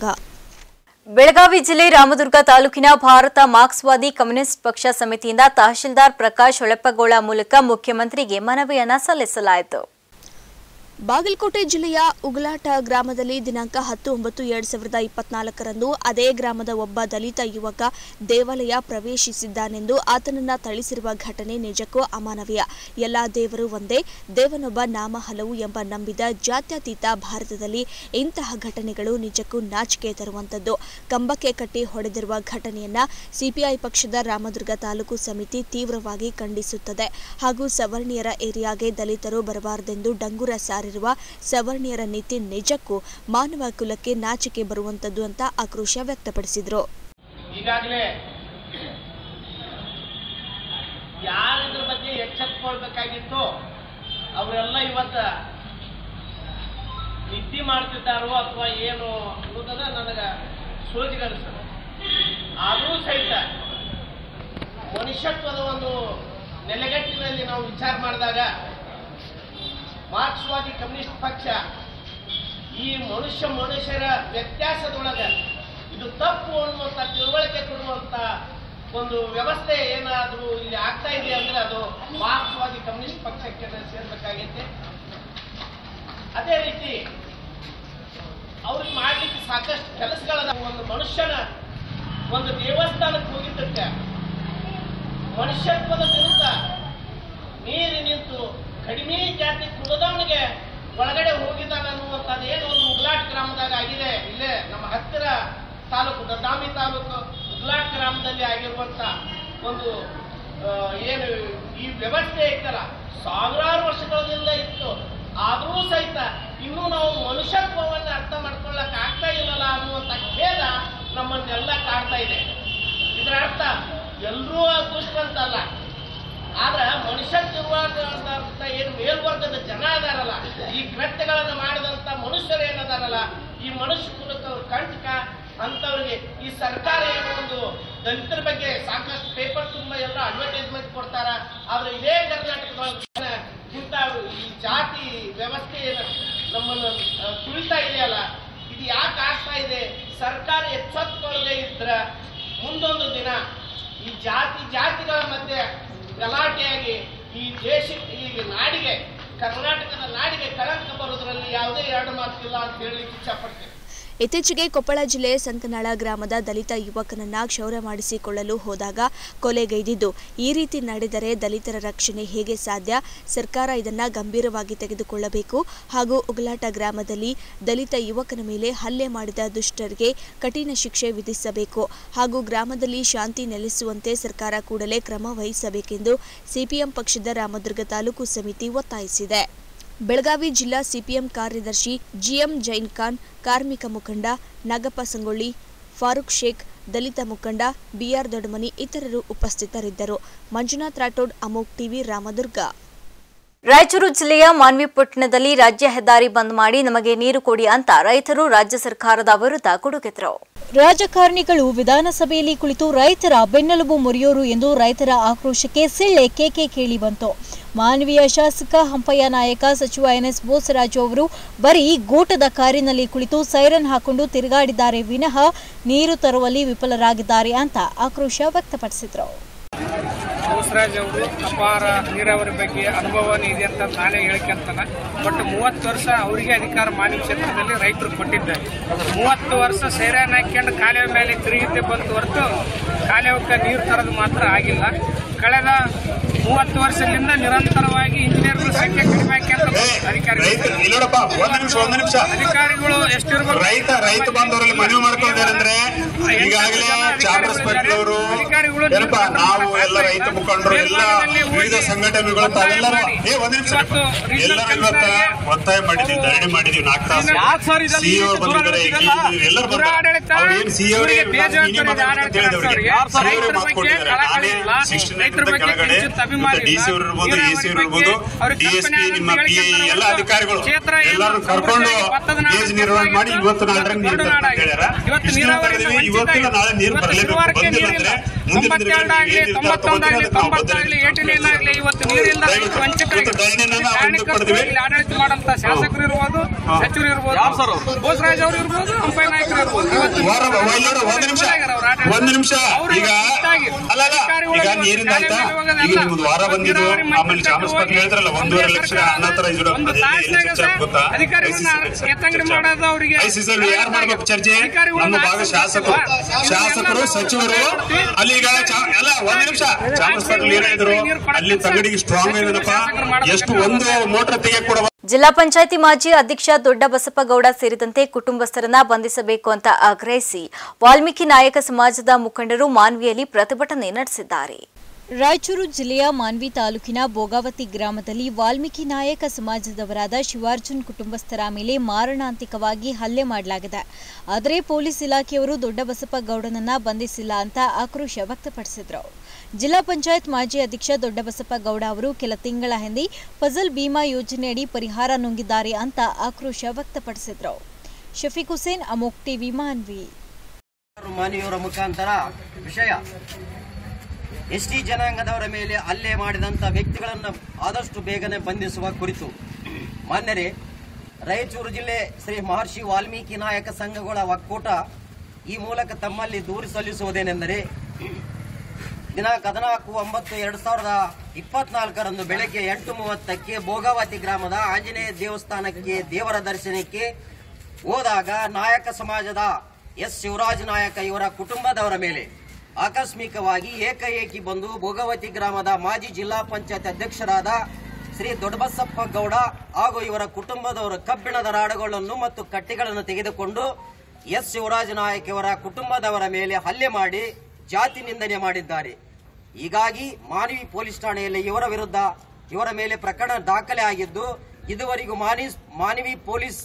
ಬೆಳಗಾವಿ ಜಿಲ್ಲೆ ರಾಮದುರ್ಗ ತಾಲೂಕಿನ ಭಾರತ ಮಾರ್ಕ್ಸ್ವಾದಿ ಕಮ್ಯುನಿಸ್ಟ್ ಪಕ್ಷ ಸಮಿತಿಯಿಂದ ತಹಶೀಲ್ದಾರ್ ಪ್ರಕಾಶ್ ಹೊಳೆಪ್ಪಗೋಳ ಮೂಲಕ ಮುಖ್ಯಮಂತ್ರಿಗೆ ಮನವಿಯನ್ನ ಸಲ್ಲಿಸಲಾಯಿತು. ಬಾಗಲಕೋಟೆ ಜಿಲ್ಲೆಯ ಉಗಲಾಟ ಗ್ರಾಮದಲ್ಲಿ ದಿನಾಂಕ ಹತ್ತು ಒಂಬತ್ತು ಎರಡ್ ಸಾವಿರದ ಇಪ್ಪತ್ನಾಲ್ಕರಂದು ಅದೇ ಗ್ರಾಮದ ಒಬ್ಬ ದಲಿತ ಯುವಕ ದೇವಾಲಯ ಪ್ರವೇಶಿಸಿದ್ದಾನೆಂದು ಆತನನ್ನ ಥಳಿಸಿರುವ ಘಟನೆ ನಿಜಕ್ಕೂ ಅಮಾನವೀಯ. ಎಲ್ಲಾ ದೇವರು ಒಂದೇ, ದೇವನೊಬ್ಬ ನಾಮ ಹಲವು ಎಂಬ ನಂಬಿದ ಜಾತ್ಯತೀತ ಭಾರತದಲ್ಲಿ ಇಂತಹ ಘಟನೆಗಳು ನಿಜಕ್ಕೂ ನಾಚಿಕೆ ತರುವಂತದ್ದು. ಕಂಬಕ್ಕೆ ಕಟ್ಟಿ ಹೊಡೆದಿರುವ ಘಟನೆಯನ್ನ ಸಿಪಿಐ ಪಕ್ಷದ ರಾಮದುರ್ಗ ತಾಲೂಕು ಸಮಿತಿ ತೀವ್ರವಾಗಿ ಖಂಡಿಸುತ್ತದೆ ಹಾಗೂ ಸವರ್ಣೀಯರ ಏರಿಯಾಗೆ ದಲಿತರು ಬರಬಾರದೆಂದು ಡಂಗುರ ಸಾರಿ ಸವರ್ಣೀಯರ ನೀತಿ ನಿಜಕ್ಕೂ ಮಾನವ ಕುಲಕ್ಕೆ ನಾಚಿಕೆ ಬರುವಂತದ್ದು ಅಂತ ಆಕ್ರೋಶ ವ್ಯಕ್ತಪಡಿಸಿದ್ರು. ಈಗಾಗಲೇ ಯಾರಿದ್ರ ಬಗ್ಗೆ ಎಚ್ಚೆತ್ತುಕೊಳ್ಬೇಕಾಗಿತ್ತು ಅವರೆಲ್ಲ ಇವತ್ತ ನಿದ್ದೆ ಮಾಡ್ತಿದ್ದಾರೋ ಅಥವಾ ಏನು ಅನ್ನೋದನ್ನ ನನಗ ಸೋಜಿಗನಿಸ್ತದೆ. ಆದರೂ ಸಹಿತ ಮನುಷ್ಯತ್ವದ ಒಂದು ನೆಲೆಗಟ್ಟಿನಲ್ಲಿ ನಾವು ವಿಚಾರ ಮಾಡಿದಾಗ ಮಾರ್ಕ್ಸ್ವಾದಿ ಕಮ್ಯುನಿಸ್ಟ್ ಪಕ್ಷ ಈ ಮನುಷ್ಯ ಮನುಷ್ಯರ ವ್ಯತ್ಯಾಸದೊಳಗೆ ಇದು ತಪ್ಪು ಅನ್ನುವಂಥ ತಿಳುವಳಿಕೆ ಕೊಡುವಂತ ಒಂದು ವ್ಯವಸ್ಥೆ ಏನಾದರೂ ಇಲ್ಲಿ ಆಗ್ತಾ ಇದೆ ಅಂದ್ರೆ ಅದು ಮಾರ್ಕ್ಸ್ವಾದಿ ಕಮ್ಯುನಿಸ್ಟ್ ಪಕ್ಷಕ್ಕೆ ಸೇರ್ಬೇಕಾಗೈತೆ. ಅದೇ ರೀತಿ ಅವ್ರಿಗೆ ಮಾಡ್ಲಿಕ್ಕೆ ಸಾಕಷ್ಟು ಕೆಲಸಗಳದ. ಒಂದು ಮನುಷ್ಯನ ಒಂದು ದೇವಸ್ಥಾನಕ್ಕೆ ಹೋಗಿದ್ದಕ್ಕೆ ಮನುಷ್ಯತ್ವದ ವಿರುದ್ಧ ಮೀರಿ ನಿಂತು ಕಡಿಮೆ ಜಾತಿ ಕುಲದವನಿಗೆ ಒಳಗಡೆ ಹೋಗಿದ್ದಾನೆ ಅನ್ನುವಂಥದ್ದು ಏನು ಒಂದು ಉಗ್ಲಾಟ್ ಗ್ರಾಮದಾಗ ಆಗಿದೆ. ಇಲ್ಲೇ ನಮ್ಮ ಹತ್ತಿರ ತಾಲೂಕು ದದ್ದಾಮಿ ತಾಲೂಕು ಉಗ್ಲಾಟ್ ಗ್ರಾಮದಲ್ಲಿ ಆಗಿರುವಂತ ಒಂದು ಏನು ಈ ವ್ಯವಸ್ಥೆ ಐತಲ್ಲ ಸಾವಿರಾರು ವರ್ಷಗಳಿಂದ ಇತ್ತು. ಆದರೂ ಸಹಿತ ಇನ್ನೂ ನಾವು ಮನುಷ್ಯತ್ವವನ್ನು ಅರ್ಥ ಮಾಡ್ಕೊಳ್ಳಕ್ ಆಗ್ತಾ ಇಲ್ಲಲ್ಲ ಅನ್ನುವಂಥ ಖೇದ ನಮ್ಮನ್ನೆಲ್ಲ ಕಾಡ್ತಾ ಇದೆ. ಇದರ ಅರ್ಥ ಎಲ್ಲರೂ ದುಷ್ಟಂತಲ್ಲ, ಆದ್ರೆ ಮನುಷ್ಯತ್ವದ ಏನು ಮೇಲ್ವರ್ಗದ ಜನ ಅದಾರಲ್ಲ, ಈ ಕೃತ್ಯಗಳನ್ನು ಮಾಡಿದಂತ ಮನುಷ್ಯರು ಏನದಾರಲ್ಲ, ಈ ಮನುಷ್ಯ ಕುಲಕ್ಕೆ ಕಂಟಕ ಅಂತವ್ರಿಗೆ ಈ ಸರ್ಕಾರ ಏನೋ ಒಂದು ದಲಿತರ ಬಗ್ಗೆ ಸಾಕಷ್ಟು ಪೇಪರ್ ತುಂಬ ಎಲ್ಲ ಅಡ್ವರ್ಟೈಸ್ಮೆಂಟ್ ಕೊಡ್ತಾರ. ಆದ್ರೆ ಇದೇ ಕರ್ನಾಟಕದೊಳಗೆ ಇಂಥ ಈ ಜಾತಿ ವ್ಯವಸ್ಥೆ ನಮ್ಮನ್ನು ತುಳಿತಾ ಇದೆಯಲ್ಲ, ಇದು ಯಾಕೆ ಆಗ್ತಾ ಇದೆ? ಸರ್ಕಾರ ಎಚ್ಚೆತ್ತುಕೊಳ್ಳದೆ ಇದ್ರ ಮುಂದೊಂದು ದಿನ ಈ ಜಾತಿ ಜಾತಿಗಳ ಮಧ್ಯೆ ಗಲಾಟೆಯಾಗಿ ಈ ದೇಶ ಈ ನಾಡಿಗೆ ಕರ್ನಾಟಕದ ನಾಡಿಗೆ ಕಳಂಕ ಬರೋದ್ರಲ್ಲಿ ಯಾವುದೇ ಎರಡು ಮಾತಿಲ್ಲ ಅಂತ ಹೇಳಲಿಕ್ಕೆ ಇಚ್ಛಪಡ್ತೇನೆ. ಇತ್ತೀಚೆಗೆ ಕೊಪ್ಪಳ ಜಿಲ್ಲೆಯ ಸಂಕನಾಳ ಗ್ರಾಮದ ದಲಿತ ಯುವಕನನ್ನ ಕ್ಷೌರ ಮಾಡಿಸಿಕೊಳ್ಳಲು ಹೋದಾಗ ಕೊಲೆಗೈದಿದ್ದು, ಈ ರೀತಿ ನಡೆದರೆ ದಲಿತರ ರಕ್ಷಣೆ ಹೇಗೆ ಸಾಧ್ಯ? ಸರ್ಕಾರ ಇದನ್ನ ಗಂಭೀರವಾಗಿ ತೆಗೆದುಕೊಳ್ಳಬೇಕು ಹಾಗೂ ಉಗಲಾಟ ಗ್ರಾಮದಲ್ಲಿ ದಲಿತ ಯುವಕನ ಮೇಲೆ ಹಲ್ಲೆ ಮಾಡಿದ ದುಷ್ಟರಿಗೆ ಕಠಿಣ ಶಿಕ್ಷೆ ವಿಧಿಸಬೇಕು ಹಾಗೂ ಗ್ರಾಮದಲ್ಲಿ ಶಾಂತಿ ನೆಲೆಸುವಂತೆ ಸರ್ಕಾರ ಕೂಡಲೇ ಕ್ರಮ ವಹಿಸಬೇಕೆಂದು ಸಿಪಿಎಂ ಪಕ್ಷದ ರಾಮದುರ್ಗ ತಾಲೂಕು ಸಮಿತಿ ಒತ್ತಾಯಿಸಿದೆ. ಬೆಳಗಾವಿ ಜಿಲ್ಲಾ ಸಿಪಿಎಂ ಕಾರ್ಯದರ್ಶಿ ಜಿಎಂ ಜೈನ್ ಖಾನ್, ಕಾರ್ಮಿಕ ಮುಖಂಡ ನಾಗಪ್ಪ ಸಂಗೊಳ್ಳಿ, ಫಾರೂಕ್ ಶೇಖ್, ದಲಿತ ಮುಖಂಡ ಬಿಆರ್ ದೊಡ್ಡಮನಿ ಇತರರು ಉಪಸ್ಥಿತರಿದ್ದರು. ಮಂಜುನಾಥ್ ರಾಠೋಡ್, ಅಮೋಕ್ ಟಿವಿ, ರಾಮದುರ್ಗ. ರಾಯಚೂರು ಜಿಲ್ಲೆಯ ಮಾನ್ವಿಪಟ್ಟಣದಲ್ಲಿ ರಾಜ್ಯ ಹೆದ್ದಾರಿ ಬಂದ್ ಮಾಡಿ ನಮಗೆ ನೀರು ಕೊಡಿ ಅಂತ ರೈತರು ರಾಜ್ಯ ಸರ್ಕಾರದ ವಿರುದ್ಧ ಗುಡುಗಿದ್ರು. ರಾಜಕಾರಣಿಗಳು ವಿಧಾನಸಭೆಯಲ್ಲಿ ಕುಳಿತು ರೈತರ ಬೆನ್ನೆಲುಬು ಮುರಿಯೋರು ಎಂದು ರೈತರ ಆಕ್ರೋಶಕ್ಕೆ ಸಿಳ್ಳೆ ಕೇಕೆ ಕೇಳಿ ಬಂತು. ಮಾನವೀಯ ಶಾಸಕ ಹಂಪಯ್ಯ ನಾಯಕ, ಸಚಿವ ಎನ್ ಎಸ್ ಬೋಸರಾಜು ಅವರು ಬರೀ ಗೂಟದ ಕಾರಿನಲ್ಲಿ ಕುಳಿತು ಸೈರನ್ ಹಾಕೊಂಡು ತಿರುಗಾಡಿದ್ದಾರೆ ವಿನಃ ನೀರು ತರುವಲ್ಲಿ ವಿಫಲರಾಗಿದ್ದಾರೆ ಅಂತ ಆಕ್ರೋಶ ವ್ಯಕ್ತಪಡಿಸಿದರು. ಬೋಸರಾಜ್ ಅವರು ಅಪಾರ ನೀರಾವರಿ ಬಗ್ಗೆ ಅನುಭವ ಇದೆ ಅಂತ ನಾನೇ ಹೇಳ್ಕೊಂತಾನೆ. ಬಟ್ ಮೂವತ್ತು ವರ್ಷ ಅವರಿಗೆ ಅಧಿಕಾರ ಮಾನವ ಕ್ಷೇತ್ರದಲ್ಲಿ ರೈತರು ಕೊಟ್ಟಿದ್ದಾರೆ. ಮೂವತ್ತು ವರ್ಷ ಸೈರನ್ ಹಾಕೊಂಡು ಕಾಲುವೆ ಮೇಲೆ ತಿರುಗಿದ್ದೆ ಬಂತು ಹೊರತು ಕಾಲುವೆಗೆ ನೀರು ತರೋದು ಮಾತ್ರ ಆಗಿಲ್ಲ. ಕಳೆದ ಮೂವತ್ತು ವರ್ಷದಿಂದ ನಿರಂತರವಾಗಿ ಇಂಜಿನಿಯರ್ಗಳ ಸಂಖ್ಯೆ ಕಡಿಮೆ ಹಾಕ್ಯಂತ ಅಧಿಕಾರಿಗಳು ಎಷ್ಟಿರ್ಬೇಕು ರೈತ ರೈತ ಬಾಂಧವರಲ್ಲಿ ಮನವಿ ಮಾಡ್ಕೊಂಡಿದ್ದಾರೆ. ಈಗಾಗಲೇ ಚಾಮರಾಜ ಪಾಟೀಲ್ ಅವರು ಏನಪ್ಪ ನಾವು ಎಲ್ಲ ರೈತ ಮುಖಂಡರು ಎಲ್ಲ ವಿವಿಧ ಸಂಘಟನೆಗಳು ತಾವೆಲ್ಲರೂ ಏ ಒಂದ್ ನಿಮಿಷ ಎಲ್ಲರೂ ಇವತ್ತ ಒತ್ತಾಯ ಮಾಡಿದೀವಿ, ಧರಣಿ ಮಾಡಿದೀವಿ. ನಾಲ್ಕು ತಾಸು ಸಿಇಒ ಬಂದಿದ್ದಾರೆ, ಎಲ್ಲರೂ ಬಂದಿದ್ದಾರೆ. ಅವ್ರು ಏನ್ ಸಿಇಒ ಕೆಳಗಡೆ ಡಿಸಿ ಅವರು ಇರ್ಬೋದು, ಎಸಿ ಅವರು ಇರ್ಬೋದು, ಡಿಎಸ್ಪಿ ನಿಮ್ಮ ಪಿ ಎಲ್ಲ ಅಧಿಕಾರಿಗಳು ಎಲ್ಲರೂ ಕರ್ಕೊಂಡು ಏಜ್ ನಿರ್ವಹಣೆ ಮಾಡಿ ಇವತ್ತು ನಾಳೆ ನೀರು ಅಂತ ಹೇಳ್ಯಾರ. ಇವತ್ತಿನ ನಾಳೆ ನೀರು ಬರಲೇಬೇಕು. ಬಂದಿಲ್ಲ ಅಂದ್ರೆ ಮುಂದಿನ ಆಡಳಿತ ಮಾಡಂತ ಶಾಸಕರು ಇರ್ಬೋದು, ಸಚಿವರು ಇರ್ಬೋದು, ಬೋಸರಾಜ್ ಅವರು ಇರ್ಬೋದು, ಹಂಪಯ್ಯ ನಾಯಕರು ಇರ್ಬೋದು. ಒಂದು ನಿಮಿಷ ಒಂದು ನಿಮಿಷ ಈಗ ಅಲ್ಲ ಈಗ ನೀರಿಂದ ಆಯ್ತಾ, ಈಗ ನಿಮ್ದು ವಾರ ಬಂದಿದ್ದು ಆಮೇಲೆ ಚಾಮರಾಜ ಪಾಟೀಲ್ ಹೇಳಿದ್ರಲ್ಲ ಒಂದೂವರೆ ಲಕ್ಷ ಅನ್ನೋ ತರ ಇದು ಗೊತ್ತಾ? ಯಾರು ಮಾಡ್ಬೇಕು ಚರ್ಚೆ? ನಮ್ಮ ಭಾಗ ಶಾಸಕರು ಶಾಸಕರು ಸಚಿವರು ಅಲ್ಲಿ ಈಗ ಅಲ್ಲ ಒಂದ್ ನಿಮಿಷ ಚಾಮರಾಜ ಪಾಟೀಲ್ ಏನ್ ಹೇಳಿದ್ರು ಅಲ್ಲಿ ತಗಡಿಗೆ ಸ್ಟ್ರಾಂಗ್ ಏನಪ್ಪ ಎಷ್ಟು ಒಂದು ಮೋಟರ್ ತೆಗೆಯಕ್ ಕೊಡ. ಜಿಲ್ಲಾ ಪಂಚಾಯಿತಿ ಮಾಜಿ ಅಧ್ಯಕ್ಷ ದೊಡ್ಡ ಬಸಪ್ಪಗೌಡ ಸೇರಿದಂತೆ ಕುಟುಂಬಸ್ಥರನ್ನ ಬಂಧಿಸಬೇಕು ಅಂತ ಆಗ್ರಹಿಸಿ ವಾಲ್ಮೀಕಿ ನಾಯಕ ಸಮಾಜದ ಮುಖಂಡರು ಮಾನ್ವಿಯಲ್ಲಿ ಪ್ರತಿಭಟನೆ ನಡೆಸಿದ್ದಾರೆ. ರಾಯಚೂರು ಜಿಲ್ಲೆಯ ಮಾನ್ವಿ ತಾಲೂಕಿನ ಭೋಗಾವತಿ ಗ್ರಾಮದಲ್ಲಿ ವಾಲ್ಮೀಕಿ ನಾಯಕ ಸಮಾಜದವರಾದ ಶಿವಾರ್ಜುನ್ ಕುಟುಂಬಸ್ಥರ ಮೇಲೆ ಮಾರಣಾಂತಿಕವಾಗಿ ಹಲ್ಲೆ ಮಾಡಲಾಗಿದೆ. ಆದರೆ ಪೊಲೀಸ್ ಇಲಾಖೆಯವರು ದೊಡ್ಡ ಬಸಪ್ಪಗೌಡನನ್ನ ಬಂಧಿಸಿಲ್ಲ ಅಂತ ಆಕ್ರೋಶ ವ್ಯಕ್ತಪಡಿಸಿದರು. ಜಿಲ್ಲಾ ಪಂಚಾಯತ್ ಮಾಜಿ ಅಧ್ಯಕ್ಷ ದೊಡ್ಡ ಬಸಪ್ಪಗೌಡ ಅವರು ಕೆಲ ತಿಂಗಳ ಹಿಂದೆ ಫಸಲ್ ಬಿಮಾ ಯೋಜನೆಯಡಿ ಪರಿಹಾರ ನುಂಗಿದ್ದಾರೆ ಅಂತ ಆಕ್ರೋಶ ವ್ಯಕ್ತಪಡಿಸಿದರು. ಶಫೀಕ್ ಹುಸೇನ್, ಅಮೋಕ್ ಟಿವಿ, ಮಾನ್ವಿ. ಮಾನವೀಯರ ಮುಖಾಂತರ ವಿಷಯ ಎಸ್ಟಿ ಜನಾಂಗದವರ ಮೇಲೆ ಹಲ್ಲೆ ಮಾಡಿದಂಥ ವ್ಯಕ್ತಿಗಳನ್ನು ಆದಷ್ಟು ಬೇಗನೆ ಬಂಧಿಸುವ ಕುರಿತು ಮಾನ್ಯರೇ, ರಾಯಚೂರು ಜಿಲ್ಲೆ ಶ್ರೀ ಮಹರ್ಷಿ ವಾಲ್ಮೀಕಿ ನಾಯಕ ಸಂಘಗಳ ಒಕ್ಕೂಟ ಈ ಮೂಲಕ ತಮ್ಮಲ್ಲಿ ದೂರು ಸಲ್ಲಿಸುವುದೇನೆಂದರೆ, ದಿನಾಂಕ ಹದಿನಾಲ್ಕು ಒಂಬತ್ತು ಎರಡು ಸಾವಿರದ ಇಪ್ಪತ್ನಾಲ್ಕರಂದು ಬೆಳಗ್ಗೆ ಎಂಟು ಮೂವತ್ತಕ್ಕೆ ಭೋಗಾವತಿ ಗ್ರಾಮದ ಆಂಜನೇಯ ದೇವಸ್ಥಾನಕ್ಕೆ ದೇವರ ದರ್ಶನಕ್ಕೆ ಹೋದಾಗ ನಾಯಕ ಸಮಾಜದ ಎಸ್ ಶಿವರಾಜ್ ನಾಯಕ ಇವರ ಕುಟುಂಬದವರ ಮೇಲೆ ಆಕಸ್ಮಿಕವಾಗಿ ಏಕಾಏಕಿ ಬಂದು ಭೋಗಾವತಿ ಗ್ರಾಮದ ಮಾಜಿ ಜಿಲ್ಲಾ ಪಂಚಾಯತ್ ಅಧ್ಯಕ್ಷರಾದ ಶ್ರೀ ದೊಡ್ಡಬಸಪ್ಪ ಗೌಡ ಹಾಗೂ ಇವರ ಕುಟುಂಬದವರ ಕಬ್ಬಿಣದ ರಾಡುಗಳನ್ನು ಮತ್ತು ಕಟ್ಟಿಗಳನ್ನು ತೆಗೆದುಕೊಂಡು ಎಸ್ ಶಿವರಾಜ್ ನಾಯಕ್ ಇವರ ಕುಟುಂಬದವರ ಮೇಲೆ ಹಲ್ಲೆ ಮಾಡಿ ಜಾತಿ ನಿಂದನೆ ಮಾಡಿದ್ದಾರೆ. ಹೀಗಾಗಿ ಮಾನವಿ ಪೊಲೀಸ್ ಠಾಣೆಯಲ್ಲಿ ಇವರ ವಿರುದ್ಧ ಇವರ ಮೇಲೆ ಪ್ರಕರಣ ದಾಖಲೆ ಆಗಿದ್ದು, ಇದುವರೆಗೂ ಮಾನವಿ ಪೊಲೀಸ್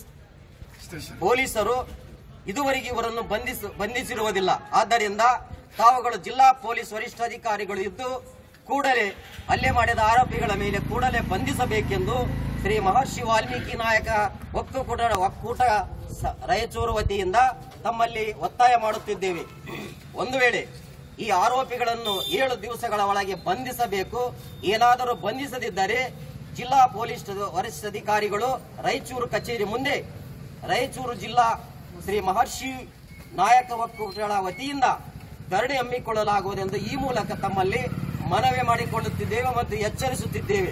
ಪೊಲೀಸರು ಇದುವರೆಗೆ ಇವರನ್ನು ಬಂಧಿಸ ಬಂಧಿಸಿರುವುದಿಲ್ಲ. ಆದ್ದರಿಂದ ತಾವುಗಳು ಜಿಲ್ಲಾ ಪೊಲೀಸ್ ವರಿಷ್ಠಾಧಿಕಾರಿಗಳು ಇದ್ದು ಕೂಡಲೇ ಹಲ್ಲೆ ಮಾಡಿದ ಆರೋಪಿಗಳ ಮೇಲೆ ಕೂಡಲೇ ಬಂಧಿಸಬೇಕೆಂದು ಶ್ರೀ ಮಹರ್ಷಿ ವಾಲ್ಮೀಕಿ ನಾಯಕ ಒಕ್ಕೂಟ ಒಕ್ಕೂಟ ರಾಯಚೂರು ವತಿಯಿಂದ ತಮ್ಮಲ್ಲಿ ಒತ್ತಾಯ ಮಾಡುತ್ತಿದ್ದೇವೆ. ಒಂದು ವೇಳೆ ಈ ಆರೋಪಿಗಳನ್ನು ಏಳು ದಿವಸಗಳ ಒಳಗೆ ಬಂಧಿಸಬೇಕು. ಏನಾದರೂ ಬಂಧಿಸದಿದ್ದರೆ ಜಿಲ್ಲಾ ಪೊಲೀಸ್ ವರಿಷ್ಠಾಧಿಕಾರಿಗಳು ರಾಯಚೂರು ಕಚೇರಿ ಮುಂದೆ ರಾಯಚೂರು ಜಿಲ್ಲಾ ಶ್ರೀ ಮಹರ್ಷಿ ನಾಯಕ ಒಕ್ಕೂಟಗಳ ವತಿಯಿಂದ ಧರಣಿ ಹಮ್ಮಿಕೊಳ್ಳಲಾಗುವುದೆಂದು ಈ ಮೂಲಕ ತಮ್ಮಲ್ಲಿ ಮನವಿ ಮಾಡಿಕೊಳ್ಳುತ್ತಿದ್ದೇವೆ ಮತ್ತು ಎಚ್ಚರಿಸುತ್ತಿದ್ದೇವೆ.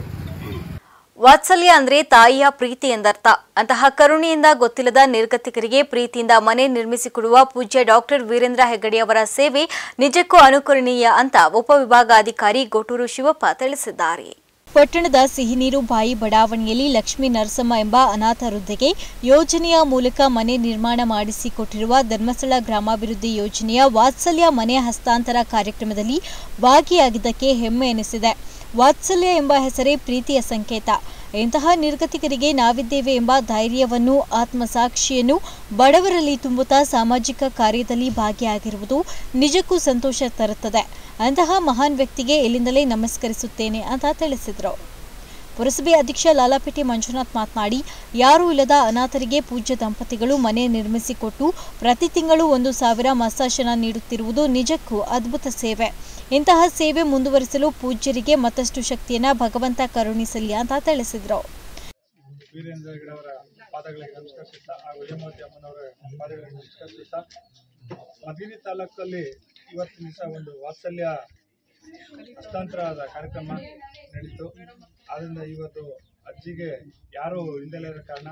ವಾತ್ಸಲ್ಯ ಅಂದ್ರೆ ತಾಯಿಯ ಪ್ರೀತಿ ಎಂದರ್ಥ. ಅಂತಹ ಕರುಣೆಯಿಂದ ಗೊತ್ತಿಲ್ಲದ ನಿರ್ಗತಿಕರಿಗೆ ಪ್ರೀತಿಯಿಂದ ಮನೆ ನಿರ್ಮಿಸಿಕೊಡುವ ಪೂಜ್ಯ ಡಾಕ್ಟರ್ ವೀರೇಂದ್ರ ಹೆಗ್ಗಡೆ ಅವರ ಸೇವೆ ನಿಜಕ್ಕೂ ಅನುಕರಣೀಯ ಅಂತ ಉಪವಿಭಾಗಾಧಿಕಾರಿ ಗೋಟೂರು ಶಿವಪ್ಪ ತಿಳಿಸಿದ್ದಾರೆ. ಪಟ್ಟಣದ ಸಿಹಿನೀರು ಬಾಯಿ ಬಡಾವಣೆಯಲ್ಲಿ ಲಕ್ಷ್ಮೀ ನರಸಮ್ಮ ಎಂಬ ಅನಾಥ ವೃದ್ಧೆಗೆ ಯೋಜನೆಯ ಮೂಲಕ ಮನೆ ನಿರ್ಮಾಣ ಮಾಡಿಸಿಕೊಟ್ಟಿರುವ ಧರ್ಮಸ್ಥಳ ಗ್ರಾಮಾಭಿವೃದ್ಧಿ ಯೋಜನೆಯ ವಾತ್ಸಲ್ಯ ಮನೆ ಹಸ್ತಾಂತರ ಕಾರ್ಯಕ್ರಮದಲ್ಲಿ ಭಾಗಿಯಾಗಿದ್ದಕ್ಕೆ ಹೆಮ್ಮೆ ಎನಿಸಿದೆ. ವಾತ್ಸಲ್ಯ ಎಂಬ ಹೆಸರೇ ಪ್ರೀತಿಯ ಸಂಕೇತ. ಇಂತಹ ನಿರ್ಗತಿಕರಿಗೆ ನಾವಿದ್ದೇವೆ ಎಂಬ ಧೈರ್ಯವನ್ನು, ಆತ್ಮಸಾಕ್ಷಿಯನ್ನು ಬಡವರಲ್ಲಿ ತುಂಬುತ್ತಾ ಸಾಮಾಜಿಕ ಕಾರ್ಯದಲ್ಲಿ ಭಾಗಿಯಾಗಿರುವುದು ನಿಜಕ್ಕೂ ಸಂತೋಷ ತರುತ್ತದೆ. ಅಂತಹ ಮಹಾನ್ ವ್ಯಕ್ತಿಗೆ ಇಲ್ಲಿಂದಲೇ ನಮಸ್ಕರಿಸುತ್ತೇನೆ ಅಂತ ತಿಳಿಸಿದರು. ಪುರಸಭೆ ಅಧ್ಯಕ್ಷ ಲಾಲಾಪೇಟೆ ಮಂಜುನಾಥ್ ಮಾತನಾಡಿ, ಯಾರೂ ಇಲ್ಲದ ಅನಾಥರಿಗೆ ಪೂಜ್ಯ ದಂಪತಿಗಳು ಮನೆ ನಿರ್ಮಿಸಿಕೊಟ್ಟು ಪ್ರತಿ ತಿಂಗಳು ಒಂದು ಸಾವಿರ ಮಸಾಶನ ನೀಡುತ್ತಿರುವುದು ನಿಜಕ್ಕೂ ಅದ್ಭುತ ಸೇವೆ. ಇಂತಹ ಸೇವೆ ಮುಂದುವರಿಸಲು ಪೂಜ್ಯರಿಗೆ ಮತ್ತಷ್ಟು ಶಕ್ತಿಯನ್ನ ಭಗವಂತ ಕರುಣಿಸಲಿ ಅಂತ ತಿಳಿಸಿದರು. ವೀರೇಂದ್ರ ಹೆಗಡೆಯವರ ಪಾದಗಳಿಗೆ ನಮಸ್ಕರಿಸುತ್ತಾ ಹಾಗೂ ಹೇಮಾವತಿ ಅಮ್ಮನವರ ಪಾದಗಳಿಗೆ ನಮಸ್ಕರಿಸುತ್ತಾ ಮಧುಗಿರಿ ತಾಲೂಕಲ್ಲಿ ಇವತ್ತಿನ ದಿವಸ ಒಂದು ವಾತ್ಸಲ್ಯ ಹಸ್ತಾಂತರದ ಕಾರ್ಯಕ್ರಮ ನಡೀತು. ಆದ್ದರಿಂದ ಇವತ್ತು ಅಜ್ಜಿಗೆ ಯಾರೂ ಇಲ್ಲದೇ ಇರೋ ಕಾರಣ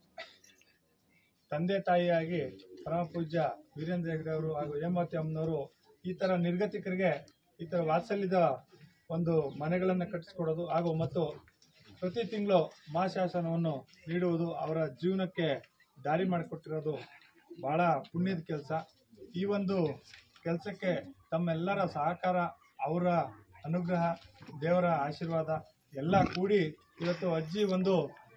ತಂದೆ ತಾಯಿಯಾಗಿ ಪರಮ ಪೂಜ್ಯ ವೀರೇಂದ್ರ ಹೆಗಡೆ ಅವರು ಹಾಗೂ ಹೇಮಾವತಿ ಅಮ್ಮನವರು ಈ ಥರ ನಿರ್ಗತಿಕರಿಗೆ ಈ ಥರ ವಾತ್ಸಲ್ಯದ ಒಂದು ಮನೆಗಳನ್ನು ಕಟ್ಟಿಸ್ಕೊಡೋದು ಹಾಗೂ ಮತ್ತು ಪ್ರತಿ ತಿಂಗಳು ಮಹಾಶಾಸನವನ್ನು ನೀಡುವುದು ಅವರ ಜೀವನಕ್ಕೆ ದಾರಿ ಮಾಡಿಕೊಟ್ಟಿರೋದು ಭಾಳ ಪುಣ್ಯದ ಕೆಲಸ. ಈ ಒಂದು ಕೆಲಸಕ್ಕೆ ತಮ್ಮೆಲ್ಲರ ಸಹಕಾರ, ಅವರ ಅನುಗ್ರಹ, ದೇವರ ಆಶೀರ್ವಾದ ಎಲ್ಲ ಕೂಡಿ ಇವತ್ತು ಅಜ್ಜಿ ಒಂದು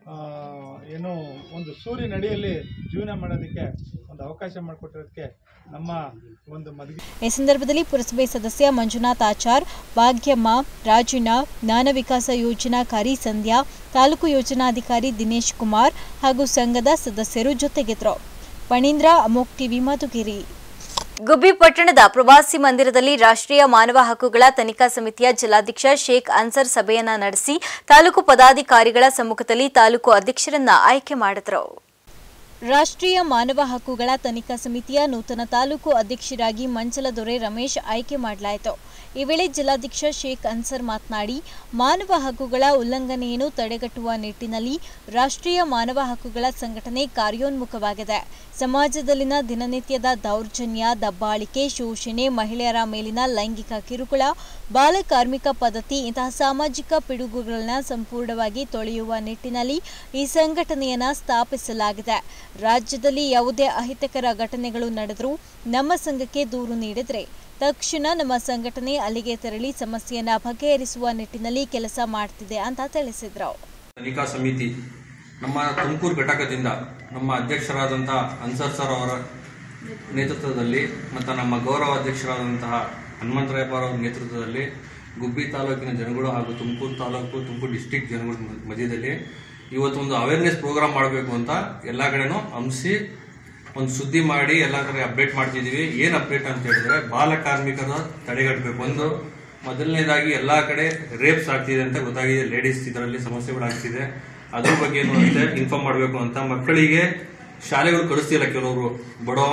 ಏನು ಒಂದು ಸೂರ್ಯನ ಅಡಿಯಲ್ಲಿ ಜೀವನ ಮಾಡೋದಕ್ಕೆ ಒಂದು ಅವಕಾಶ ಮಾಡಿಕೊಟ್ಟಿರೋದಕ್ಕೆ ನಮ್ಮ ಒಂದು ಮದುವೆ. ಈ ಸಂದರ್ಭದಲ್ಲಿ ಪುರಸಭೆ ಸದಸ್ಯ ಮಂಜುನಾಥ್ ಆಚಾರ್, ಭಾಗ್ಯಮ್ಮ, ರಾಜಣ್ಣ, ಜ್ಞಾನ ವಿಕಾಸ ಯೋಜನಾಕಾರಿ ಸಂಧ್ಯಾ, ತಾಲೂಕು ಯೋಜನಾಧಿಕಾರಿ ದಿನೇಶ್ ಕುಮಾರ್ ಹಾಗೂ ಸಂಘದ ಸದಸ್ಯರು ಜೊತೆಗಿದ್ದರು. ಪಣೀಂದ್ರ, ಅಮೋಕ್ ಟಿವಿ, ಮಧುಗಿರಿ. ಗುಬ್ಬಿ ಪಟ್ಟಣದ ಪ್ರವಾಸಿ ಮಂದಿರದಲ್ಲಿ ರಾಷ್ಟ್ರೀಯ ಮಾನವ ಹಕ್ಕುಗಳ ತನಿಖಾ ಸಮಿತಿಯ ಜಿಲ್ಲಾಧ್ಯಕ್ಷ ಶೇಖ್ ಅನ್ಸರ್ ಸಭೆಯನ್ನ ನಡೆಸಿ ತಾಲೂಕು ಪದಾಧಿಕಾರಿಗಳ ಸಮ್ಮುಖದಲ್ಲಿ ತಾಲೂಕು ಅಧ್ಯಕ್ಷರನ್ನ ಆಯ್ಕೆ ಮಾಡಿದರು. ರಾಷ್ಟ್ರೀಯ ಮಾನವ ಹಕ್ಕುಗಳ ತನಿಖಾ ಸಮಿತಿಯ ನೂತನ ತಾಲೂಕು ಅಧ್ಯಕ್ಷರಾಗಿ ಮಂಚಲದೊರೆ ರಮೇಶ್ ಆಯ್ಕೆ ಮಾಡಲಾಯಿತು. ಈ ವೇಳೆ ಜಿಲ್ಲಾಧ್ಯಕ್ಷ ಶೇಖ್ ಅನ್ಸರ್ ಮಾತನಾಡಿ, ಮಾನವ ಹಕ್ಕುಗಳ ಉಲ್ಲಂಘನೆಯನ್ನು ತಡೆಗಟ್ಟುವ ನಿಟ್ಟಿನಲ್ಲಿ ರಾಷ್ಟ್ರೀಯ ಮಾನವ ಹಕ್ಕುಗಳ ಸಂಘಟನೆ ಕಾರ್ಯೋನ್ಮುಖವಾಗಿದೆ. ಸಮಾಜದಲ್ಲಿನ ದಿನನಿತ್ಯದ ದೌರ್ಜನ್ಯ, ದಬ್ಬಾಳಿಕೆ, ಶೋಷಣೆ, ಮಹಿಳೆಯರ ಮೇಲಿನ ಲೈಂಗಿಕ ಕಿರುಕುಳ, ಬಾಲ ಕಾರ್ಮಿಕ ಪದ್ಧತಿ ಇಂತಹ ಸಾಮಾಜಿಕ ಪಿಡುಗುಗಳನ್ನು ಸಂಪೂರ್ಣವಾಗಿ ತೊಳೆಯುವ ನಿಟ್ಟಿನಲ್ಲಿ ಈ ಸಂಘಟನೆಯನ್ನು ಸ್ಥಾಪಿಸಲಾಗಿದೆ. ರಾಜ್ಯದಲ್ಲಿ ಯಾವುದೇ ಅಹಿತಕರ ಘಟನೆಗಳು ನಡೆದರೂ ನಮ್ಮ ಸಂಘಕ್ಕೆ ದೂರು ನೀಡಿದರೆ ತಕ್ಷಣ ನಮ್ಮ ಸಂಘಟನೆ ಅಲ್ಲಿಗೆ ತೆರಳಿ ಸಮಸ್ಯೆಯನ್ನು ಬಗೆಹರಿಸುವ ನಿಟ್ಟಿನಲ್ಲಿ ಕೆಲಸ ಮಾಡುತ್ತಿದೆ ಅಂತ ತಿಳಿಸಿದರು. ತನಿಖಾ ಸಮಿತಿ ನಮ್ಮ ತುಮಕೂರು ಘಟಕದಿಂದ ನಮ್ಮ ಅಧ್ಯಕ್ಷರಾದಂತಹ ಅನ್ಸರ್ ಸರ್ ಅವರ ನೇತೃತ್ವದಲ್ಲಿ ಮತ್ತು ನಮ್ಮ ಗೌರವ ಅಧ್ಯಕ್ಷರಾದಂತಹ ಹನುಮಂತರಾಯಪ್ಪರ ನೇತೃತ್ವದಲ್ಲಿ ಗುಬ್ಬಿ ತಾಲೂಕಿನ ಜನಗಳು ಹಾಗೂ ತುಮಕೂರು ತಾಲೂಕು ತುಮಕೂರು ಡಿಸ್ಟಿಕ್ ಜನಗಳ ಮಧ್ಯದಲ್ಲಿ ಇವತ್ತು ಒಂದು ಅವೇರ್ನೆಸ್ ಪ್ರೋಗ್ರಾಮ್ ಮಾಡಬೇಕು ಅಂತ ಎಲ್ಲ ಕಡೆನೂ ಹಂಸಿ ಒಂದು ಸುದ್ದಿ ಮಾಡಿ ಎಲ್ಲ ಕಡೆ ಅಪ್ಡೇಟ್ ಮಾಡ್ತಿದ್ದೀವಿ. ಏನು ಅಪ್ಡೇಟ್ ಅಂತ ಹೇಳಿದ್ರೆ, ಬಾಲ ಕಾರ್ಮಿಕರ ತಡೆಗಟ್ಟಬೇಕು. ಒಂದು ಮೊದಲನೇದಾಗಿ ಎಲ್ಲ ಕಡೆ ರೇಪ್ಸ್ ಆಗ್ತಿದೆ ಅಂತ ಗೊತ್ತಾಗಿದೆ, ಲೇಡೀಸ್ ಇದರಲ್ಲಿ ಸಮಸ್ಯೆಗಳಾಗ್ತಿದೆ, ಅದ್ರ ಬಗ್ಗೆ ಅಷ್ಟೇ ಇನ್ಫಾರ್ಮ್ ಮಾಡಬೇಕು ಅಂತ. ಮಕ್ಕಳಿಗೆ ಶಾಲೆಗಳು ಕಳಿಸ್ತಿಲ್ಲ, ಕೆಲವರು ಬಡವ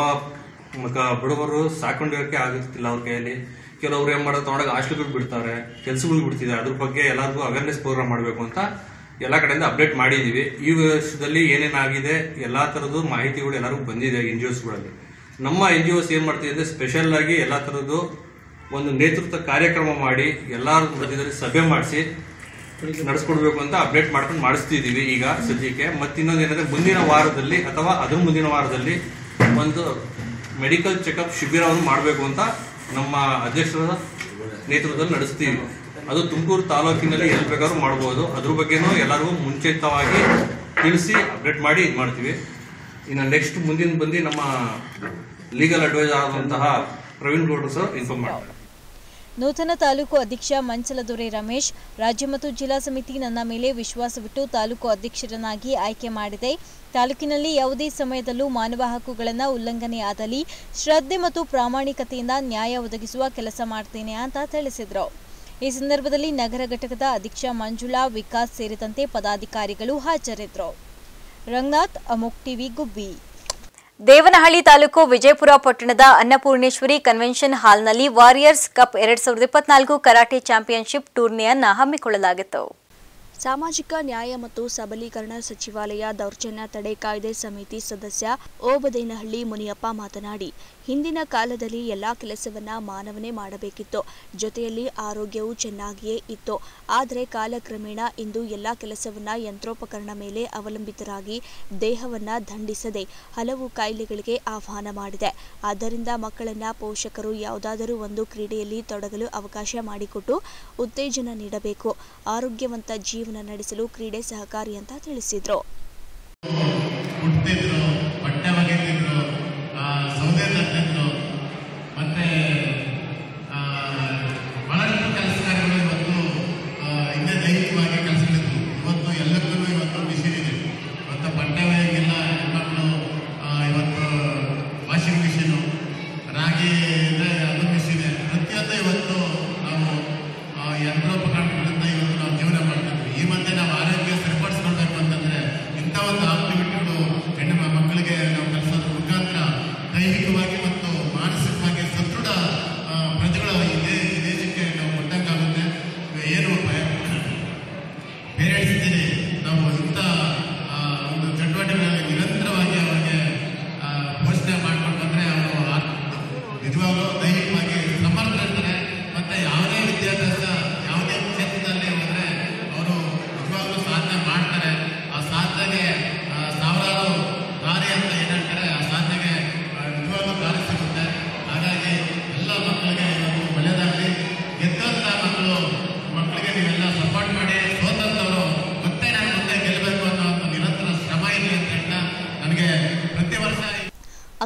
ಬಡವರು ಸಾಕೊಂಡಿರೋಕ್ಕೆ ಆಗುತ್ತಿಲ್ಲ ಅವ್ರ ಕೈಯಲ್ಲಿ. ಕೆಲವರು ಏನ್ ಮಾಡೋದು, ತೊಗೊಂಡಾಗ ಹಾಸ್ಟೆಲ್ಗಳು ಬಿಡ್ತಾರೆ, ಕೆಲಸಗಳು ಬಿಡ್ತಿದೆ. ಅದ್ರ ಬಗ್ಗೆ ಎಲ್ಲರಿಗೂ ಅವೇರ್ನೆಸ್ ಪ್ರೋಗ್ರಾಮ್ ಮಾಡಬೇಕು ಅಂತ ಎಲ್ಲ ಕಡೆಯಿಂದ ಅಪ್ಡೇಟ್ ಮಾಡಿದೀವಿ. ಈ ವರ್ಷದಲ್ಲಿ ಏನೇನಾಗಿದೆ ಎಲ್ಲಾ ತರದ್ದು ಮಾಹಿತಿಗಳು ಎಲ್ಲರಿಗೂ ಬಂದಿದೆ ಎನ್ ಜಿ ಒಸ್ಗಳಲ್ಲಿ. ನಮ್ಮ ಎನ್ ಜಿ ಒಸ್ ಏನ್ ಮಾಡ್ತಿದೆ ಅಂದ್ರೆ, ಸ್ಪೆಷಲ್ ಆಗಿ ಎಲ್ಲಾ ತರದ್ದು ಒಂದು ನೇತೃತ್ವ ಕಾರ್ಯಕ್ರಮ ಮಾಡಿ ಎಲ್ಲರ ಮಧ್ಯದಲ್ಲಿ ಸಭೆ ಮಾಡಿಸಿ ನಡೆಸ್ಕೊಡ್ಬೇಕು ಅಂತ ಅಪ್ಡೇಟ್ ಮಾಡ್ಕೊಂಡು ಮಾಡಿಸ್ತಿದೀವಿ ಈಗ ಸದ್ಯಕ್ಕೆ. ಮತ್ತೆ ಇನ್ನೊಂದೇನಂದ್ರೆ, ಮುಂದಿನ ವಾರದಲ್ಲಿ ಅಥವಾ ಅದ್ರ ಮುಂದಿನ ವಾರದಲ್ಲಿ ಒಂದು ಮೆಡಿಕಲ್ ಚೆಕಪ್ ಶಿಬಿರವನ್ನು ಮಾಡಬೇಕು ಅಂತ ನಮ್ಮ ಅಧ್ಯಕ್ಷರ ನೇತೃತ್ವದಲ್ಲಿ ನಡೆಸ್ತೀವಿ. ಅದು ತುಮಕೂರು ತಾಲೂಕಿನಲ್ಲಿ ಎಲ್ಲಿ ಬೇಕಾದ್ರೂ ಮಾಡಬಹುದು. ಅದ್ರ ಬಗ್ಗೆನೂ ಎಲ್ಲರಿಗೂ ಮುಂಚಿತವಾಗಿ ತಿಳಿಸಿ ಅಪ್ಡೇಟ್ ಮಾಡಿ ಇದು ಮಾಡ್ತೀವಿ. ಇನ್ನು ನೆಕ್ಸ್ಟ್ ಮುಂದಿನ ಬಂದು ನಮ್ಮ ಲೀಗಲ್ ಅಡ್ವೈಸರ್ ಆದಂತಹ ಪ್ರವೀಣ್ ಗೌಡ್ರು ಸರ್ ಇನ್ಫಾರ್ಮ್ ಮಾಡ್ತಾರೆ. ನೂತನ ತಾಲೂಕು ಅಧ್ಯಕ್ಷ ಮಂಚಲದೊರೆ ರಮೇಶ್, ರಾಜ್ಯ ಮತ್ತು ಜಿಲ್ಲಾ ಸಮಿತಿ ನನ್ನ ಮೇಲೆ ವಿಶ್ವಾಸವಿಟ್ಟು ತಾಲೂಕು ಅಧ್ಯಕ್ಷರನ್ನಾಗಿ ಆಯ್ಕೆ ಮಾಡಿದೆ. ತಾಲೂಕಿನಲ್ಲಿ ಯಾವುದೇ ಸಮಯದಲ್ಲೂ ಮಾನವ ಹಕ್ಕುಗಳನ್ನು ಉಲ್ಲಂಘನೆಯಾದಲ್ಲಿ ಶ್ರದ್ಧೆ ಮತ್ತು ಪ್ರಾಮಾಣಿಕತೆಯಿಂದ ನ್ಯಾಯ ಒದಗಿಸುವ ಕೆಲಸ ಮಾಡ್ತೇನೆ ಅಂತ ತಿಳಿಸಿದರು. ಈ ಸಂದರ್ಭದಲ್ಲಿ ನಗರ ಘಟಕದ ಅಧ್ಯಕ್ಷ ಮಂಜುಳಾ, ವಿಕಾಸ್ ಸೇರಿದಂತೆ ಪದಾಧಿಕಾರಿಗಳು ಹಾಜರಿದ್ದರು. ರಂಗನಾಥ್, ಅಮೋಕ್ ಟಿವಿ, ಗುಬ್ಬಿ. ದೇವನಹಳ್ಳಿ ತಾಲೂಕು ವಿಜಯಪುರ ಪಟ್ಟಣದ ಅನ್ನಪೂರ್ಣೇಶ್ವರಿ ಕನ್ವೆನ್ಷನ್ ಹಾಲ್ನಲ್ಲಿ ವಾರಿಯರ್ಸ್ ಕಪ್ ಎರಡ್ ಸಾವಿರದ ಇಪ್ಪತ್ನಾಲ್ಕು ಕರಾಟೆ ಚಾಂಪಿಯನ್ಶಿಪ್ ಟೂರ್ನಿಯನ್ನು ಹಮ್ಮಿಕೊಳ್ಳಲಾಗಿತ್ತು. ಸಾಮಾಜಿಕ ನ್ಯಾಯ ಮತ್ತು ಸಬಲೀಕರಣ ಸಚಿವಾಲಯ ದೌರ್ಜನ್ಯ ತಡೆ ಕಾಯ್ದೆ ಸಮಿತಿ ಸದಸ್ಯ ಓಬದೇನಹಳ್ಳಿ ಮುನಿಯಪ್ಪ ಮಾತನಾಡಿ, ಹಿಂದಿನ ಕಾಲದಲ್ಲಿ ಎಲ್ಲಾ ಕೆಲಸವನ್ನ ಮಾನವನೇ ಮಾಡಬೇಕಿತ್ತು, ಜೊತೆಯಲ್ಲಿ ಆರೋಗ್ಯವೂ ಚೆನ್ನಾಗಿಯೇ ಇತ್ತು. ಆದರೆ ಕಾಲಕ್ರಮೇಣ ಇಂದು ಎಲ್ಲಾ ಕೆಲಸವನ್ನ ಯಂತ್ರೋಪಕರಣ ಮೇಲೆ ಅವಲಂಬಿತರಾಗಿ ದೇಹವನ್ನ ದಂಡಿಸದೆ ಹಲವು ಕಾಯಿಲೆಗಳಿಗೆ ಆಹ್ವಾನ ಮಾಡಿದೆ. ಆದ್ದರಿಂದ ಮಕ್ಕಳನ್ನ ಪೋಷಕರು ಯಾವುದಾದರೂ ಒಂದು ಕ್ರೀಡೆಯಲ್ಲಿ ತೊಡಗಲು ಅವಕಾಶ ಮಾಡಿಕೊಟ್ಟು ಉತ್ತೇಜನ ನೀಡಬೇಕು. ಆರೋಗ್ಯವಂತ ಜೀವನ ನಡೆಸಲು ಕ್ರೀಡೆ ಸಹಕಾರಿ ಅಂತ ತಿಳಿಸಿದ್ರು. ಸೌದೆ ತರ್ತಿದ್ರು, ಮತ್ತೆ ಬಹಳಷ್ಟು ಕೆಲಸಗಾರಗಳು ಇವತ್ತು ಹಿಂದೆ ದೈಹಿಕವಾಗಿ ಕೆಲಸಗಳಿದ್ರು.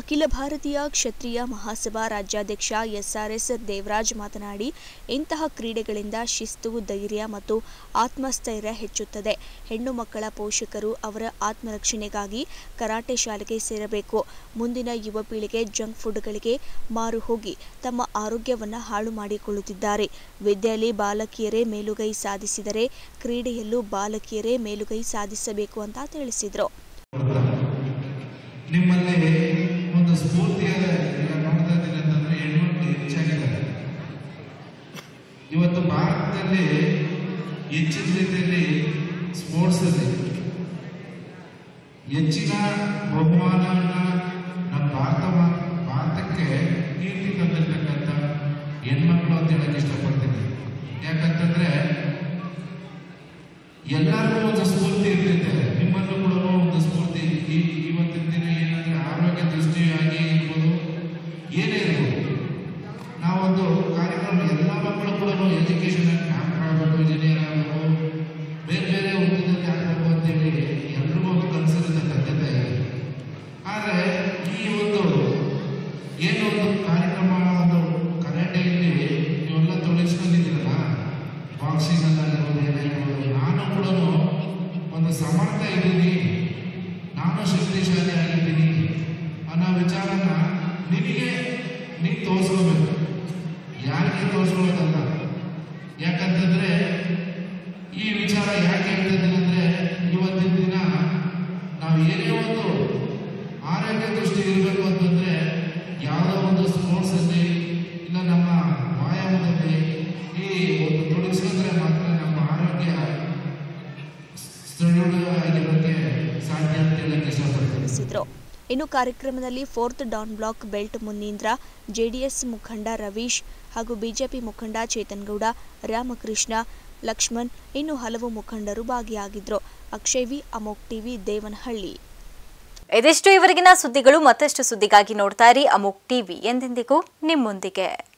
ಅಖಿಲ ಭಾರತೀಯ ಕ್ಷತ್ರಿಯ ಮಹಾಸಭಾ ರಾಜ್ಯಾಧ್ಯಕ್ಷ ಎಸ್ಆರ್ಎಸ್ ದೇವರಾಜ್ ಮಾತನಾಡಿ, ಇಂತಹ ಕ್ರೀಡೆಗಳಿಂದ ಶಿಸ್ತು, ಧೈರ್ಯ ಮತ್ತು ಆತ್ಮಸ್ಥೈರ್ಯ ಹೆಚ್ಚುತ್ತದೆ. ಹೆಣ್ಣು ಮಕ್ಕಳ ಪೋಷಕರು ಅವರ ಆತ್ಮರಕ್ಷಣೆಗಾಗಿ ಕರಾಟೆ ಶಾಲೆಗೆ ಸೇರಬೇಕು. ಮುಂದಿನ ಯುವ ಪೀಳಿಗೆ ಜಂಕ್ ಫುಡ್ಗಳಿಗೆ ಮಾರು ಹೋಗಿ ತಮ್ಮ ಆರೋಗ್ಯವನ್ನು ಹಾಳು ಮಾಡಿಕೊಳ್ಳುತ್ತಿದ್ದಾರೆ. ವಿದ್ಯೆಯಲ್ಲಿ ಬಾಲಕಿಯರೇ ಮೇಲುಗೈ ಸಾಧಿಸಿದರೆ ಕ್ರೀಡೆಯಲ್ಲೂ ಬಾಲಕಿಯರೇ ಮೇಲುಗೈ ಸಾಧಿಸಬೇಕು ಅಂತ ತಿಳಿಸಿದರು. ನಿಮ್ಮಲ್ಲಿ ಒಂದು ಸ್ಫೂರ್ತಿಯಾದ ನೋಡ್ತಾ ಇದ್ದೀನಿ ಅಂತಂದ್ರೆ ಹೆಣ್ಮಕ್ಳು ಹೆಚ್ಚಾಗಿದ್ದಾರೆ. ಇವತ್ತು ಭಾರತದಲ್ಲಿ ಹೆಚ್ಚಿನ ರೀತಿಯಲ್ಲಿ ಸ್ಪೋರ್ಟ್ಸ್ ಅಲ್ಲಿ ಹೆಚ್ಚಿನ ಬಹುಮಾನವನ್ನ ನಮ್ಮ ಭಾರತ ಭಾರತಕ್ಕೆ ಕೀರ್ತಿ ತಂದಿರ್ತಕ್ಕಂಥ ಹೆಣ್ಮಕ್ಳು ಅಂತ ಹೇಳಕ್ ಇಷ್ಟಪಡ್ತೀನಿ. ಯಾಕಂತಂದ್ರೆ ಎಲ್ಲರಿಗೂ ಒಂದು ಸ್ಫೂರ್ತಿ ಇರ್ತೈತೆ. ನಿಮ್ಮಲ್ಲೂ ಕೂಡ ಒಂದು ಸ್ಫೂರ್ತಿ ಇವತ್ತಿನ ದಿನ ಏನಂದ್ರೆ ಆರೋಗ್ಯ ದೃಷ್ಟಿಯಾಗಿ ಇರ್ಬೋದು, ಏನೇ ಇರ್ಬೋದು, ನಾವೊಂದು ಕಾರ್ಯಕ್ರಮ ಎಲ್ಲ ಮಕ್ಕಳು ಕೂಡ ಎಜುಕೇಶನ್ ಡಾಕ್ಟರ್ ಆಗಬೇಕು, ಇಂಜಿನಿಯರ್ ಆಗಬೇಕು, ಬೇರೆ ಬೇರೆ ಉದ್ಯೋಗಕ್ಕೆ ಆಗಬೇಕು ಅಂತೇಳಿ ಎಲ್ರಿಗೂ ಒಂದು ಕನಸಿರತಕ್ಕಂಥದ್ದೇ ಇದೆ. ಆದರೆ ಈ ಒಂದು ಏನು ಒಂದು ಕಾರ್ಯಕ್ರಮ ಒಂದು ಕರಾಟೆಯಲ್ಲಿ ನೀವೆಲ್ಲ ತೊಡಗಿಸ್ಕೊಂಡಿದ್ದೀರಲ್ಲ, ಬಾಕ್ಸಿಂಗ್ ಅಲ್ಲಾಗಿರ್ಬೋದು, ಏನಾಗಿರ್ಬೋದು, ನಾನು ಕೂಡ ಒಂದು ಸಮರ್ಥ ಇದ್ದೀನಿ, ನಾನು ಶಕ್ತಿಶಾಲಿ ಆಗಿದ್ದೀನಿ ಅನ್ನೋ ವಿಚಾರನ ನಿನಗೆ ನೀನು ತೋರಿಸ್ಕೋಬೇಕು. ಯಾರಿಗೆ ತೋರಿಸ್ಕೋಬೇಕಲ್ಲ. ಯಾಕಂತಂದ್ರೆ ಈ ವಿಚಾರ ಯಾಕೆ ಹೇಳ್ತಿದ್ದೀನಿ ಅಂದ್ರೆ, ಇವತ್ತಿನ ದಿನ ನಾವು ಏನೇ ಒಂದು ಆರೋಗ್ಯ ದೃಷ್ಟಿ ಇರಬೇಕು ಅಂತಂದ್ರೆ ಯಾವುದೋ ಒಂದು ಸ್ಪೋರ್ಟ್ಸ್ ಅಲ್ಲಿ ಇಲ್ಲ ನಮ್ಮ ವ್ಯಾಯಾಮದಲ್ಲಿ ಈ ಒಂದು ತೊಡಗಿಸಿದ್ರೆ ಮಾತ್ರ ನಮ್ಮ ಆರೋಗ್ಯ ಸ್ಥಿರವಾಗಿರೋಕ್ಕೆ ಸಾಧ್ಯ ಅಂತ ಹೇಳಕ್ಕೆ ಇಷ್ಟಪಡ್ತೀನಿ. ಇನ್ನು ಕಾರ್ಯಕ್ರಮದಲ್ಲಿ fourth dan black belt Munindra, JDS ಮುಖಂಡ ರವೀಶ್ ಹಾಗೂ ಬಿಜೆಪಿ ಮುಖಂಡ ಚೇತನ್ ಗೌಡ, ರಾಮಕೃಷ್ಣ, ಲಕ್ಷ್ಮಣ್ ಇನ್ನು ಹಲವು ಮುಖಂಡರು ಭಾಗಿಯಾಗಿದ್ದರು. Akshay V, Amogh TV, Devanahalli. ಇದಿಷ್ಟು ಇವರೆಗಿನ ಸುದ್ದಿಗಳು. ಮತ್ತಷ್ಟು ಸುದ್ದಿಗಾಗಿ ನೋಡ್ತಾ ಇರಿ ಅಮೋಕ್ ಟಿವಿ, ಎಂದೆಂದಿಗೂ ನಿಮ್ಮೊಂದಿಗೆ.